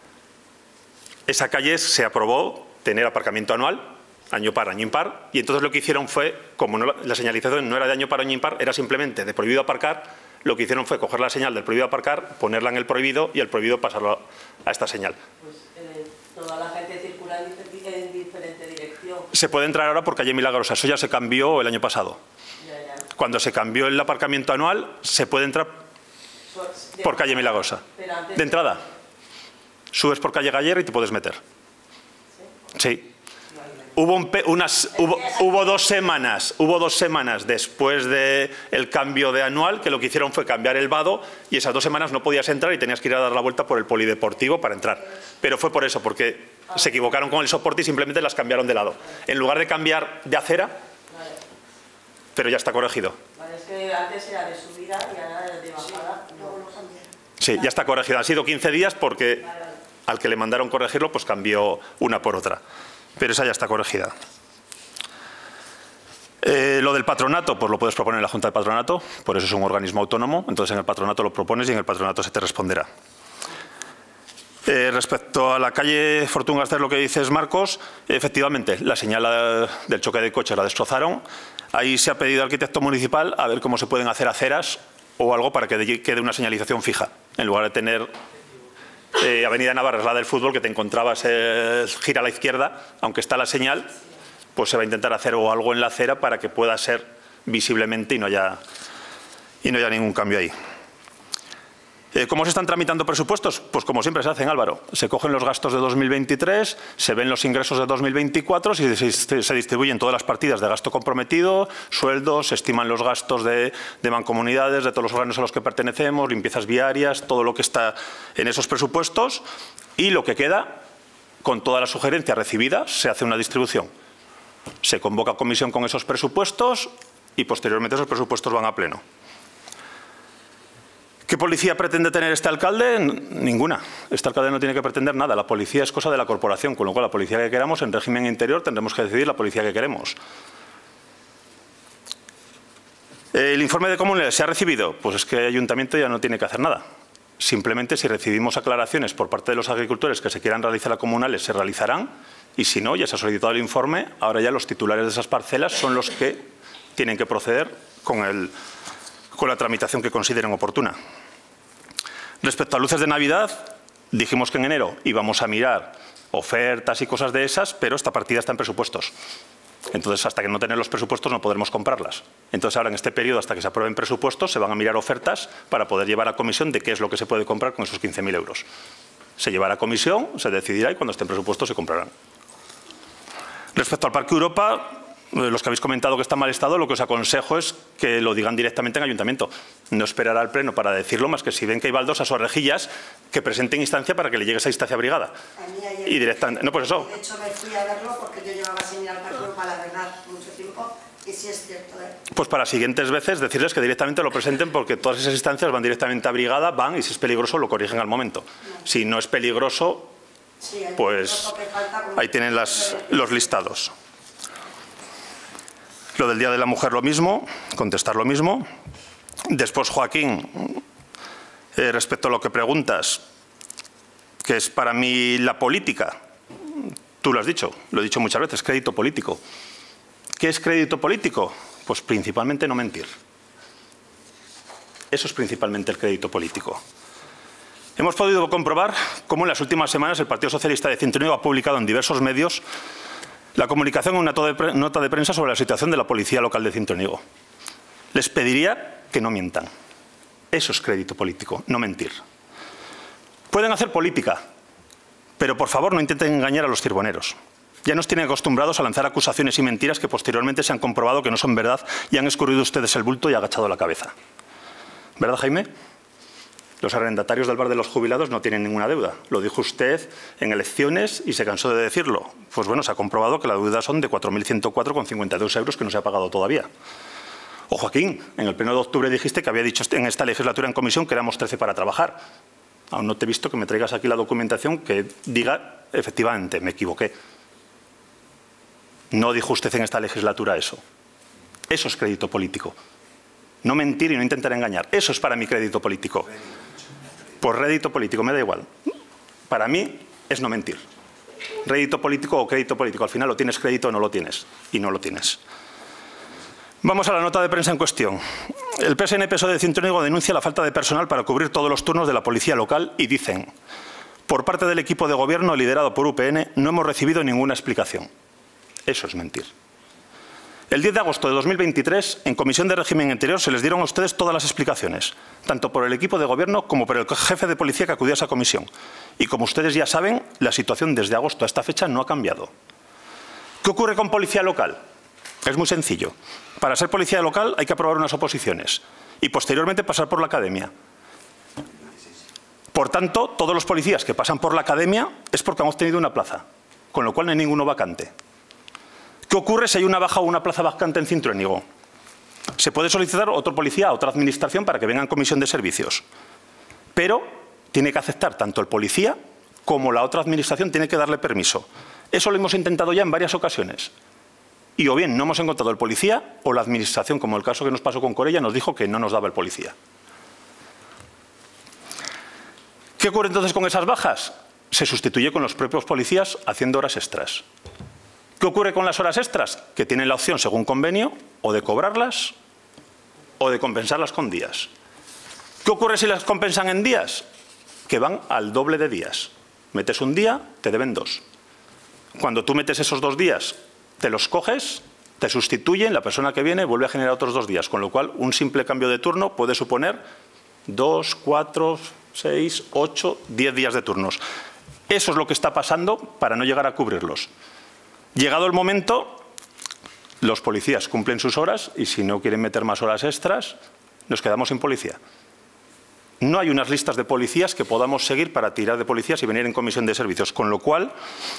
Esa calle se aprobó tener aparcamiento anual, año par, año impar, y entonces lo que hicieron fue, como no, la señalización no era de año par, año impar, era simplemente de prohibido aparcar, lo que hicieron fue coger la señal del prohibido aparcar, ponerla en el prohibido y el prohibido pasarlo a esta señal. Pues eh, toda la gente circula en diferente dirección. Se puede entrar ahora por calle Milagrosa, eso ya se cambió el año pasado. Ya, ya. Cuando se cambió el aparcamiento anual, se puede entrar por calle Milagrosa. De entrada. Subes por calle Galler y te puedes meter. Sí. Hubo, un, unas, hubo, hubo dos semanas, hubo dos semanas después del cambio de anual que lo que hicieron fue cambiar el vado y esas dos semanas no podías entrar y tenías que ir a dar la vuelta por el polideportivo para entrar. Pero fue por eso, porque se equivocaron con el soporte y simplemente las cambiaron de lado. En lugar de cambiar de acera, pero ya está corregido. Vale, es que antes era de subida y ahora de bajada. Sí, ya está corregido. Han sido quince días porque al que le mandaron corregirlo, pues cambió una por otra. Pero esa ya está corregida. Eh, lo del patronato, pues lo puedes proponer en la Junta de Patronato, por eso es un organismo autónomo, entonces en el patronato lo propones y en el patronato se te responderá. Eh, respecto a la calle Fortún Garcés, lo que dices, Marcos, efectivamente, la señal del choque de coches la destrozaron. Ahí se ha pedido al arquitecto municipal a ver cómo se pueden hacer aceras o algo para que quede una señalización fija, en lugar de tener eh, Avenida Navarra, la del fútbol, que te encontrabas eh, gira a la izquierda, aunque está la señal, pues se va a intentar hacer o algo en la acera para que pueda ser visiblemente y no haya, y no haya ningún cambio ahí. Eh, ¿Cómo se están tramitando presupuestos? Pues como siempre se hacen, Álvaro. Se cogen los gastos de dos mil veintitrés, se ven los ingresos de dos mil veinticuatro, y se, se distribuyen todas las partidas de gasto comprometido, sueldos, se estiman los gastos de, de mancomunidades, de todos los órganos a los que pertenecemos, limpiezas viarias, todo lo que está en esos presupuestos, y lo que queda, con todas las sugerencias recibidas, se hace una distribución. Se convoca comisión con esos presupuestos y posteriormente esos presupuestos van a pleno. ¿Qué policía pretende tener este alcalde? Ninguna. Este alcalde no tiene que pretender nada. La policía es cosa de la corporación, con lo cual la policía que queramos, en régimen interior, tendremos que decidir la policía que queremos. ¿El informe de comunidades se ha recibido? Pues es que el ayuntamiento ya no tiene que hacer nada. Simplemente si recibimos aclaraciones por parte de los agricultores que se quieran realizar a comunales, se realizarán. Y si no, ya se ha solicitado el informe, ahora ya los titulares de esas parcelas son los que tienen que proceder con el... con la tramitación que consideren oportuna. Respecto a luces de Navidad, dijimos que en enero íbamos a mirar ofertas y cosas de esas, pero esta partida está en presupuestos. Entonces, hasta que no tenemos los presupuestos no podremos comprarlas. Entonces, ahora en este periodo, hasta que se aprueben presupuestos, se van a mirar ofertas para poder llevar a comisión de qué es lo que se puede comprar con esos quince mil euros. Se llevará a comisión, se decidirá y cuando estén presupuestos se comprarán. Respecto al Parque Europa, los que habéis comentado que está en mal estado, lo que os aconsejo es que lo digan directamente en ayuntamiento. No esperar al pleno para decirlo, más que si ven que hay baldosas o rejillas, que presenten instancia para que le llegue esa instancia brigada. A mí ayer, y directamente, no, pues eso. De hecho, me fui a verlo porque yo llevaba sin ir al Parque Europa, la verdad, mucho tiempo, y sí es cierto. ¿eh? Pues para siguientes veces decirles que directamente lo presenten, porque todas esas instancias van directamente a brigada, van y si es peligroso lo corrigen al momento. No. Si no es peligroso, sí, pues ahí tienen las, los listados. Lo del Día de la Mujer lo mismo, contestar lo mismo. Después, Joaquín, eh, respecto a lo que preguntas, que es para mí la política, Tú lo has dicho, lo he dicho muchas veces, crédito político. ¿Qué es crédito político? Pues principalmente no mentir. Eso es principalmente el crédito político. Hemos podido comprobar cómo en las últimas semanas el Partido Socialista de Cintorinigo ha publicado en diversos medios la comunicación en una nota de prensa sobre la situación de la policía local de Cintorinigo. Les pediría que no mientan. Eso es crédito político, no mentir. Pueden hacer política, pero por favor no intenten engañar a los cirboneros. Ya nos tienen acostumbrados a lanzar acusaciones y mentiras que posteriormente se han comprobado que no son verdad y han escurrido ustedes el bulto y agachado la cabeza. ¿Verdad, Jaime? Los arrendatarios del bar de los jubilados no tienen ninguna deuda. Lo dijo usted en elecciones y se cansó de decirlo. Pues bueno, se ha comprobado que la deuda son de cuatro mil ciento cuatro coma cincuenta y dos euros que no se ha pagado todavía. O Joaquín, en el pleno de octubre dijiste que había dicho en esta legislatura en comisión que éramos trece para trabajar. Aún no te he visto que me traigas aquí la documentación que diga, efectivamente, me equivoqué. No dijo usted en esta legislatura eso. Eso es crédito político. No mentir y no intentar engañar. Eso es para mí crédito político. Por rédito político, me da igual. Para mí es no mentir. Rédito político o crédito político. Al final lo tienes crédito o no lo tienes. Y no lo tienes. Vamos a la nota de prensa en cuestión. El P S N P S O E de Cintorinigo denuncia la falta de personal para cubrir todos los turnos de la policía local y dicen: por parte del equipo de gobierno liderado por U P N no hemos recibido ninguna explicación. Eso es mentir. El diez de agosto de dos mil veintitrés, en Comisión de Régimen Interior, se les dieron a ustedes todas las explicaciones, tanto por el equipo de gobierno como por el jefe de policía que acudió a esa comisión. Y como ustedes ya saben, la situación desde agosto a esta fecha no ha cambiado. ¿Qué ocurre con policía local? Es muy sencillo. Para ser policía local hay que aprobar unas oposiciones y posteriormente pasar por la academia. Por tanto, todos los policías que pasan por la academia es porque hemos tenido una plaza, con lo cual no hay ninguno vacante. ¿Qué ocurre si hay una baja o una plaza vacante en Cintorinigo? Se puede solicitar otro policía a otra administración para que venga en comisión de servicios. Pero tiene que aceptar tanto el policía como la otra administración tiene que darle permiso. Eso lo hemos intentado ya en varias ocasiones. Y o bien no hemos encontrado el policía o la administración, como el caso que nos pasó con Corella, nos dijo que no nos daba el policía. ¿Qué ocurre entonces con esas bajas? Se sustituye con los propios policías haciendo horas extras. ¿Qué ocurre con las horas extras? Que tienen la opción, según convenio, o de cobrarlas o de compensarlas con días. ¿Qué ocurre si las compensan en días? Que van al doble de días. Metes un día, te deben dos. Cuando tú metes esos dos días, te los coges, te sustituyen, la persona que viene vuelve a generar otros dos días, con lo cual un simple cambio de turno puede suponer dos, cuatro, seis, ocho, diez días de turnos. Eso es lo que está pasando para no llegar a cubrirlos. Llegado el momento, los policías cumplen sus horas y si no quieren meter más horas extras, nos quedamos sin policía. No hay unas listas de policías que podamos seguir para tirar de policías y venir en comisión de servicios, con lo cual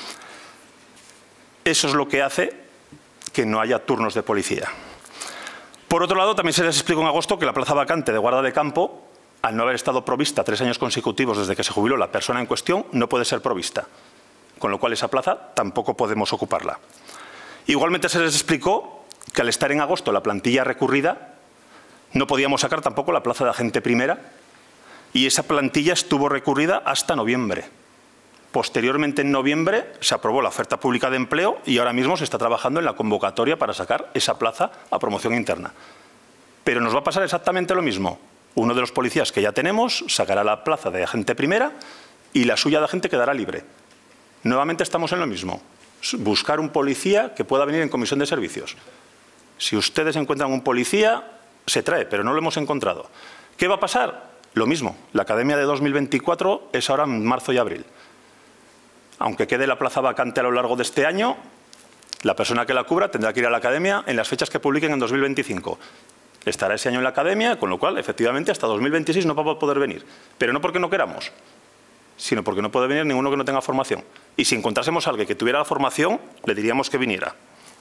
eso es lo que hace que no haya turnos de policía. Por otro lado, también se les explicó en agosto que la plaza vacante de guarda de campo, al no haber estado provista tres años consecutivos desde que se jubiló la persona en cuestión, no puede ser provista. Con lo cual esa plaza tampoco podemos ocuparla. Igualmente se les explicó que al estar en agosto la plantilla recurrida, no podíamos sacar tampoco la plaza de agente primera y esa plantilla estuvo recurrida hasta noviembre. Posteriormente, en noviembre, se aprobó la oferta pública de empleo y ahora mismo se está trabajando en la convocatoria para sacar esa plaza a promoción interna. Pero nos va a pasar exactamente lo mismo. Uno de los policías que ya tenemos sacará la plaza de agente primera y la suya de agente quedará libre. Nuevamente estamos en lo mismo. Buscar un policía que pueda venir en comisión de servicios. Si ustedes encuentran un policía, se trae, pero no lo hemos encontrado. ¿Qué va a pasar? Lo mismo. La academia de dos mil veinticuatro es ahora en marzo y abril. Aunque quede la plaza vacante a lo largo de este año, la persona que la cubra tendrá que ir a la academia en las fechas que publiquen en dos mil veinticinco. Estará ese año en la academia, con lo cual, efectivamente, hasta dos mil veintiséis no va a poder venir. Pero no porque no queramos, sino porque no puede venir ninguno que no tenga formación. Y si encontrásemos a alguien que tuviera la formación, le diríamos que viniera.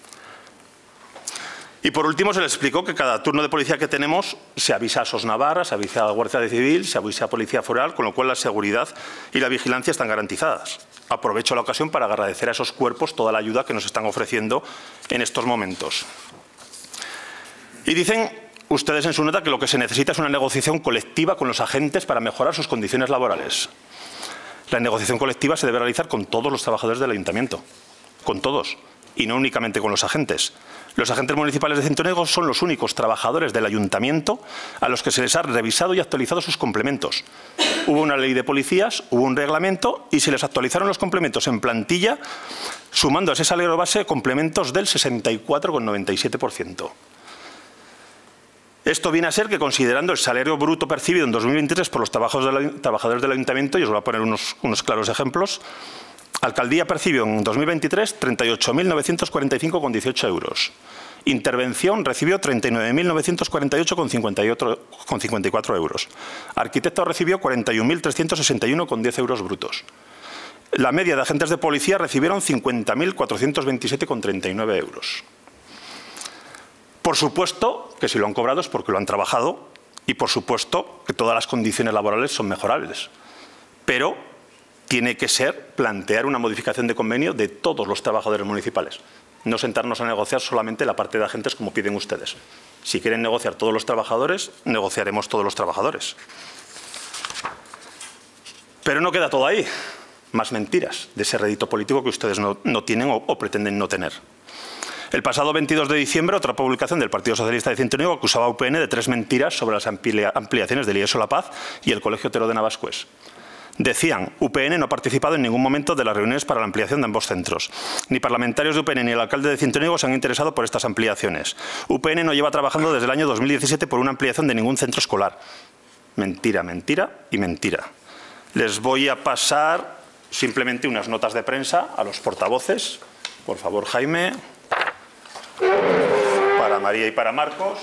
Y por último, se les explicó que cada turno de policía que tenemos se avisa a SOS Navarra, se avisa a la Guardia Civil, se avisa a Policía Foral, con lo cual la seguridad y la vigilancia están garantizadas. Aprovecho la ocasión para agradecer a esos cuerpos toda la ayuda que nos están ofreciendo en estos momentos. Y dicen ustedes en su nota que lo que se necesita es una negociación colectiva con los agentes para mejorar sus condiciones laborales. La negociación colectiva se debe realizar con todos los trabajadores del ayuntamiento, con todos, y no únicamente con los agentes. Los agentes municipales de Cintruénigo son los únicos trabajadores del ayuntamiento a los que se les ha revisado y actualizado sus complementos. Hubo una ley de policías, hubo un reglamento y se les actualizaron los complementos en plantilla, sumando a ese salario base complementos del sesenta y cuatro coma noventa y siete por ciento. Esto viene a ser que, considerando el salario bruto percibido en dos mil veintitrés por los trabajadores del ayuntamiento, y os voy a poner unos, unos claros ejemplos, Alcaldía percibió en dos mil veintitrés treinta y ocho mil novecientos cuarenta y cinco coma dieciocho euros. Intervención recibió treinta y nueve mil novecientos cuarenta y ocho coma cincuenta y cuatro euros. Arquitecto recibió cuarenta y un mil trescientos sesenta y uno coma diez euros brutos. La media de agentes de policía recibieron cincuenta mil cuatrocientos veintisiete coma treinta y nueve euros. Por supuesto que si lo han cobrado es porque lo han trabajado y por supuesto que todas las condiciones laborales son mejorables. Pero tiene que ser plantear una modificación de convenio de todos los trabajadores municipales. No sentarnos a negociar solamente la parte de agentes como piden ustedes. Si quieren negociar todos los trabajadores, negociaremos todos los trabajadores. Pero no queda todo ahí. Más mentiras de ese rédito político que ustedes no, no tienen o, o pretenden no tener. El pasado veintidós de diciembre, otra publicación del Partido Socialista de Cintruénigo acusaba a U P N de tres mentiras sobre las amplia, ampliaciones del I E S O La Paz y el Colegio Otero de Navascués. Decían, U P N no ha participado en ningún momento de las reuniones para la ampliación de ambos centros. Ni parlamentarios de U P N ni el alcalde de Cintruénigo se han interesado por estas ampliaciones. U P N no lleva trabajando desde el año dos mil diecisiete por una ampliación de ningún centro escolar. Mentira, mentira y mentira. Les voy a pasar simplemente unas notas de prensa a los portavoces. Por favor, Jaime. Para María y para Marcos.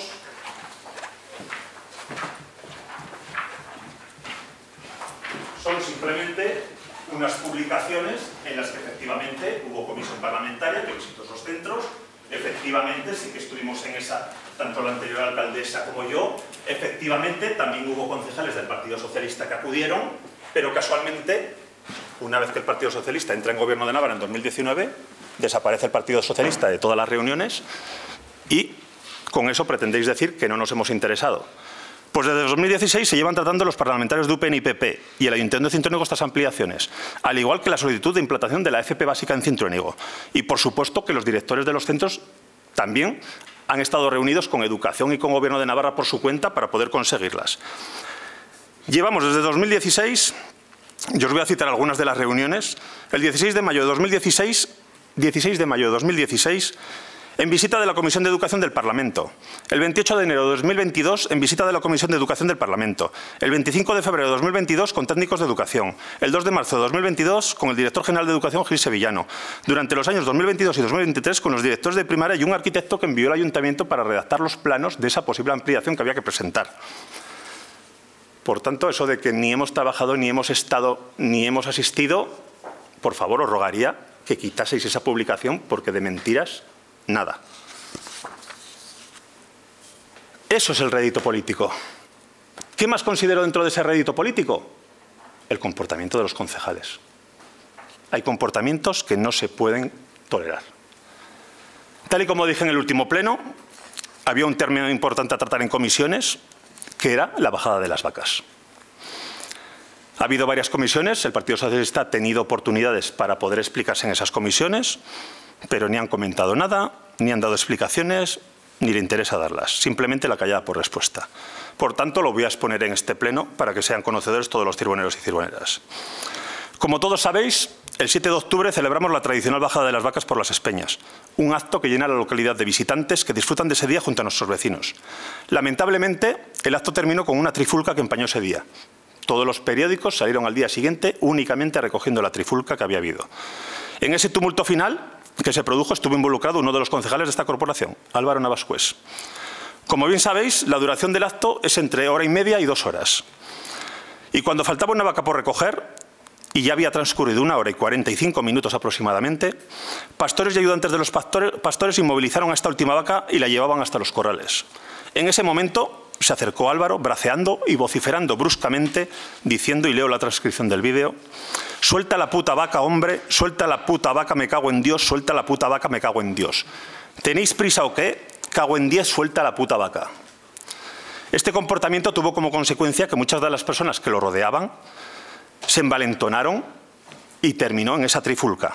Son simplemente unas publicaciones en las que efectivamente hubo comisión parlamentaria que visitó esos centros. Efectivamente, sí que estuvimos en esa, tanto la anterior alcaldesa como yo. Efectivamente, también hubo concejales del Partido Socialista que acudieron, pero casualmente, una vez que el Partido Socialista entra en Gobierno de Navarra en dos mil diecinueve, desaparece el Partido Socialista de todas las reuniones y con eso pretendéis decir que no nos hemos interesado. Pues desde dos mil dieciséis se llevan tratando los parlamentarios de U P N y P P y el Ayuntamiento de Cintruénigo estas ampliaciones, al igual que la solicitud de implantación de la F P básica en Cintruénigo. Y por supuesto que los directores de los centros también han estado reunidos con Educación y con Gobierno de Navarra por su cuenta para poder conseguirlas. Llevamos desde dos mil dieciséis, yo os voy a citar algunas de las reuniones, el dieciséis de mayo de dos mil dieciséis, dieciséis de mayo de dos mil dieciséis, en visita de la Comisión de Educación del Parlamento. El veintiocho de enero de dos mil veintidós, en visita de la Comisión de Educación del Parlamento. El veinticinco de febrero de dos mil veintidós, con técnicos de educación. El dos de marzo de dos mil veintidós, con el director general de Educación, Gil Sevillano. Durante los años dos mil veintidós y dos mil veintitrés, con los directores de primaria y un arquitecto que envió al Ayuntamiento para redactar los planos de esa posible ampliación que había que presentar. Por tanto, eso de que ni hemos trabajado, ni hemos estado, ni hemos asistido, por favor, os rogaría que quitaseis esa publicación, porque de mentiras, nada. Eso es el rédito político. ¿Qué más considero dentro de ese rédito político? El comportamiento de los concejales. Hay comportamientos que no se pueden tolerar. Tal y como dije en el último pleno, había un término importante a tratar en comisiones, que era la bajada de las vacas. Ha habido varias comisiones, el Partido Socialista ha tenido oportunidades para poder explicarse en esas comisiones, pero ni han comentado nada, ni han dado explicaciones, ni le interesa darlas. Simplemente la callada por respuesta. Por tanto, lo voy a exponer en este pleno para que sean conocedores todos los cirboneros y cirboneras. Como todos sabéis, el siete de octubre celebramos la tradicional bajada de las vacas por las Espeñas, un acto que llena la localidad de visitantes que disfrutan de ese día junto a nuestros vecinos. Lamentablemente, el acto terminó con una trifulca que empañó ese día. Todos los periódicos salieron al día siguiente únicamente recogiendo la trifulca que había habido. En ese tumulto final que se produjo estuvo involucrado uno de los concejales de esta corporación, Álvaro Navascués. Como bien sabéis, la duración del acto es entre hora y media y dos horas. Y cuando faltaba una vaca por recoger, y ya había transcurrido una hora y cuarenta y cinco minutos aproximadamente, pastores y ayudantes de los pastores, pastores inmovilizaron a esta última vaca y la llevaban hasta los corrales. En ese momento se acercó Álvaro, braceando y vociferando bruscamente, diciendo, y leo la transcripción del vídeo: «Suelta la puta vaca, hombre, suelta la puta vaca, me cago en Dios, suelta la puta vaca, me cago en Dios. ¿Tenéis prisa o qué? Cago en diez, suelta la puta vaca». Este comportamiento tuvo como consecuencia que muchas de las personas que lo rodeaban se envalentonaron y terminó en esa trifulca.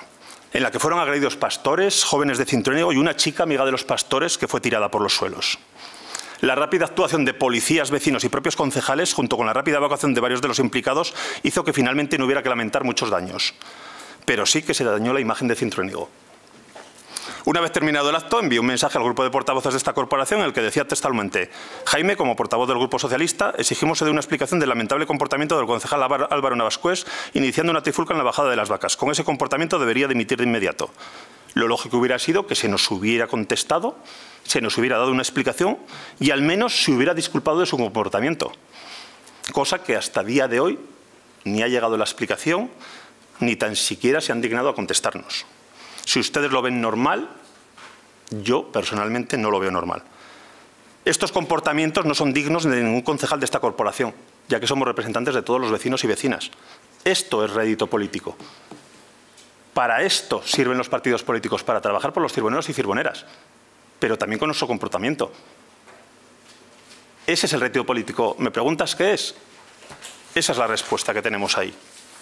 en la que fueron agredidos pastores, jóvenes de Cintruénigo y una chica amiga de los pastores que fue tirada por los suelos. La rápida actuación de policías, vecinos y propios concejales, junto con la rápida evacuación de varios de los implicados, hizo que finalmente no hubiera que lamentar muchos daños. Pero sí que se dañó la imagen de Cintruénigo. Una vez terminado el acto, envié un mensaje al grupo de portavoces de esta corporación en el que decía textualmente: Jaime, como portavoz del Grupo Socialista, exigimos se dé una explicación del lamentable comportamiento del concejal Álvaro Navascués, iniciando una trifulca en la bajada de las vacas. Con ese comportamiento debería dimitir de inmediato. Lo lógico hubiera sido que se nos hubiera contestado, se nos hubiera dado una explicación y al menos se hubiera disculpado de su comportamiento. Cosa que hasta día de hoy ni ha llegado la explicación, ni tan siquiera se han dignado a contestarnos. Si ustedes lo ven normal, yo personalmente no lo veo normal. Estos comportamientos no son dignos de ningún concejal de esta corporación, ya que somos representantes de todos los vecinos y vecinas. Esto es rédito político. Para esto sirven los partidos políticos, para trabajar por los cirboneros y cirboneras, pero también con nuestro comportamiento. Ese es el rédito político. ¿Me preguntas qué es? Esa es la respuesta que tenemos ahí.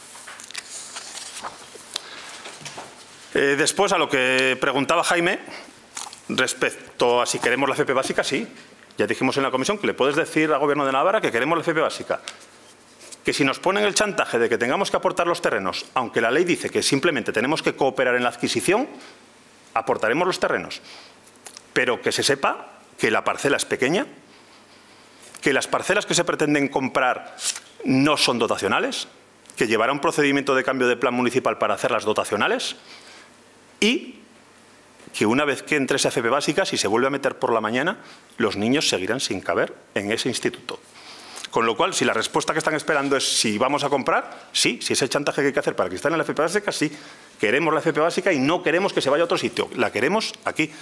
Eh, después, a lo que preguntaba Jaime, respecto a si queremos la F P básica, sí. Ya dijimos en la comisión que le puedes decir al Gobierno de Navarra que queremos la F P básica. Que si nos ponen el chantaje de que tengamos que aportar los terrenos, aunque la ley dice que simplemente tenemos que cooperar en la adquisición, aportaremos los terrenos. Pero que se sepa que la parcela es pequeña, que las parcelas que se pretenden comprar no son dotacionales, que llevará un procedimiento de cambio de plan municipal para hacerlas dotacionales y que una vez que entre esa F P básica, si se vuelve a meter por la mañana, los niños seguirán sin caber en ese instituto. Con lo cual, si la respuesta que están esperando es si vamos a comprar, sí, si es el chantaje que hay que hacer para que estén en la F P básica, sí. Queremos la F P básica y no queremos que se vaya a otro sitio. La queremos aquí.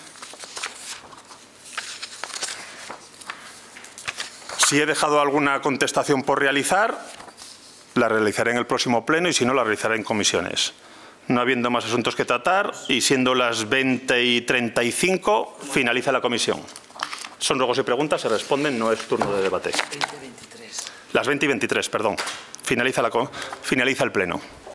Si he dejado alguna contestación por realizar, la realizaré en el próximo pleno y si no, la realizaré en comisiones. No habiendo más asuntos que tratar y siendo las veinte y treinta y cinco, finaliza la comisión. Son ruegos y preguntas, se responden, no es turno de debate. Las veinte y veintitrés, perdón. Finaliza, la, finaliza el pleno.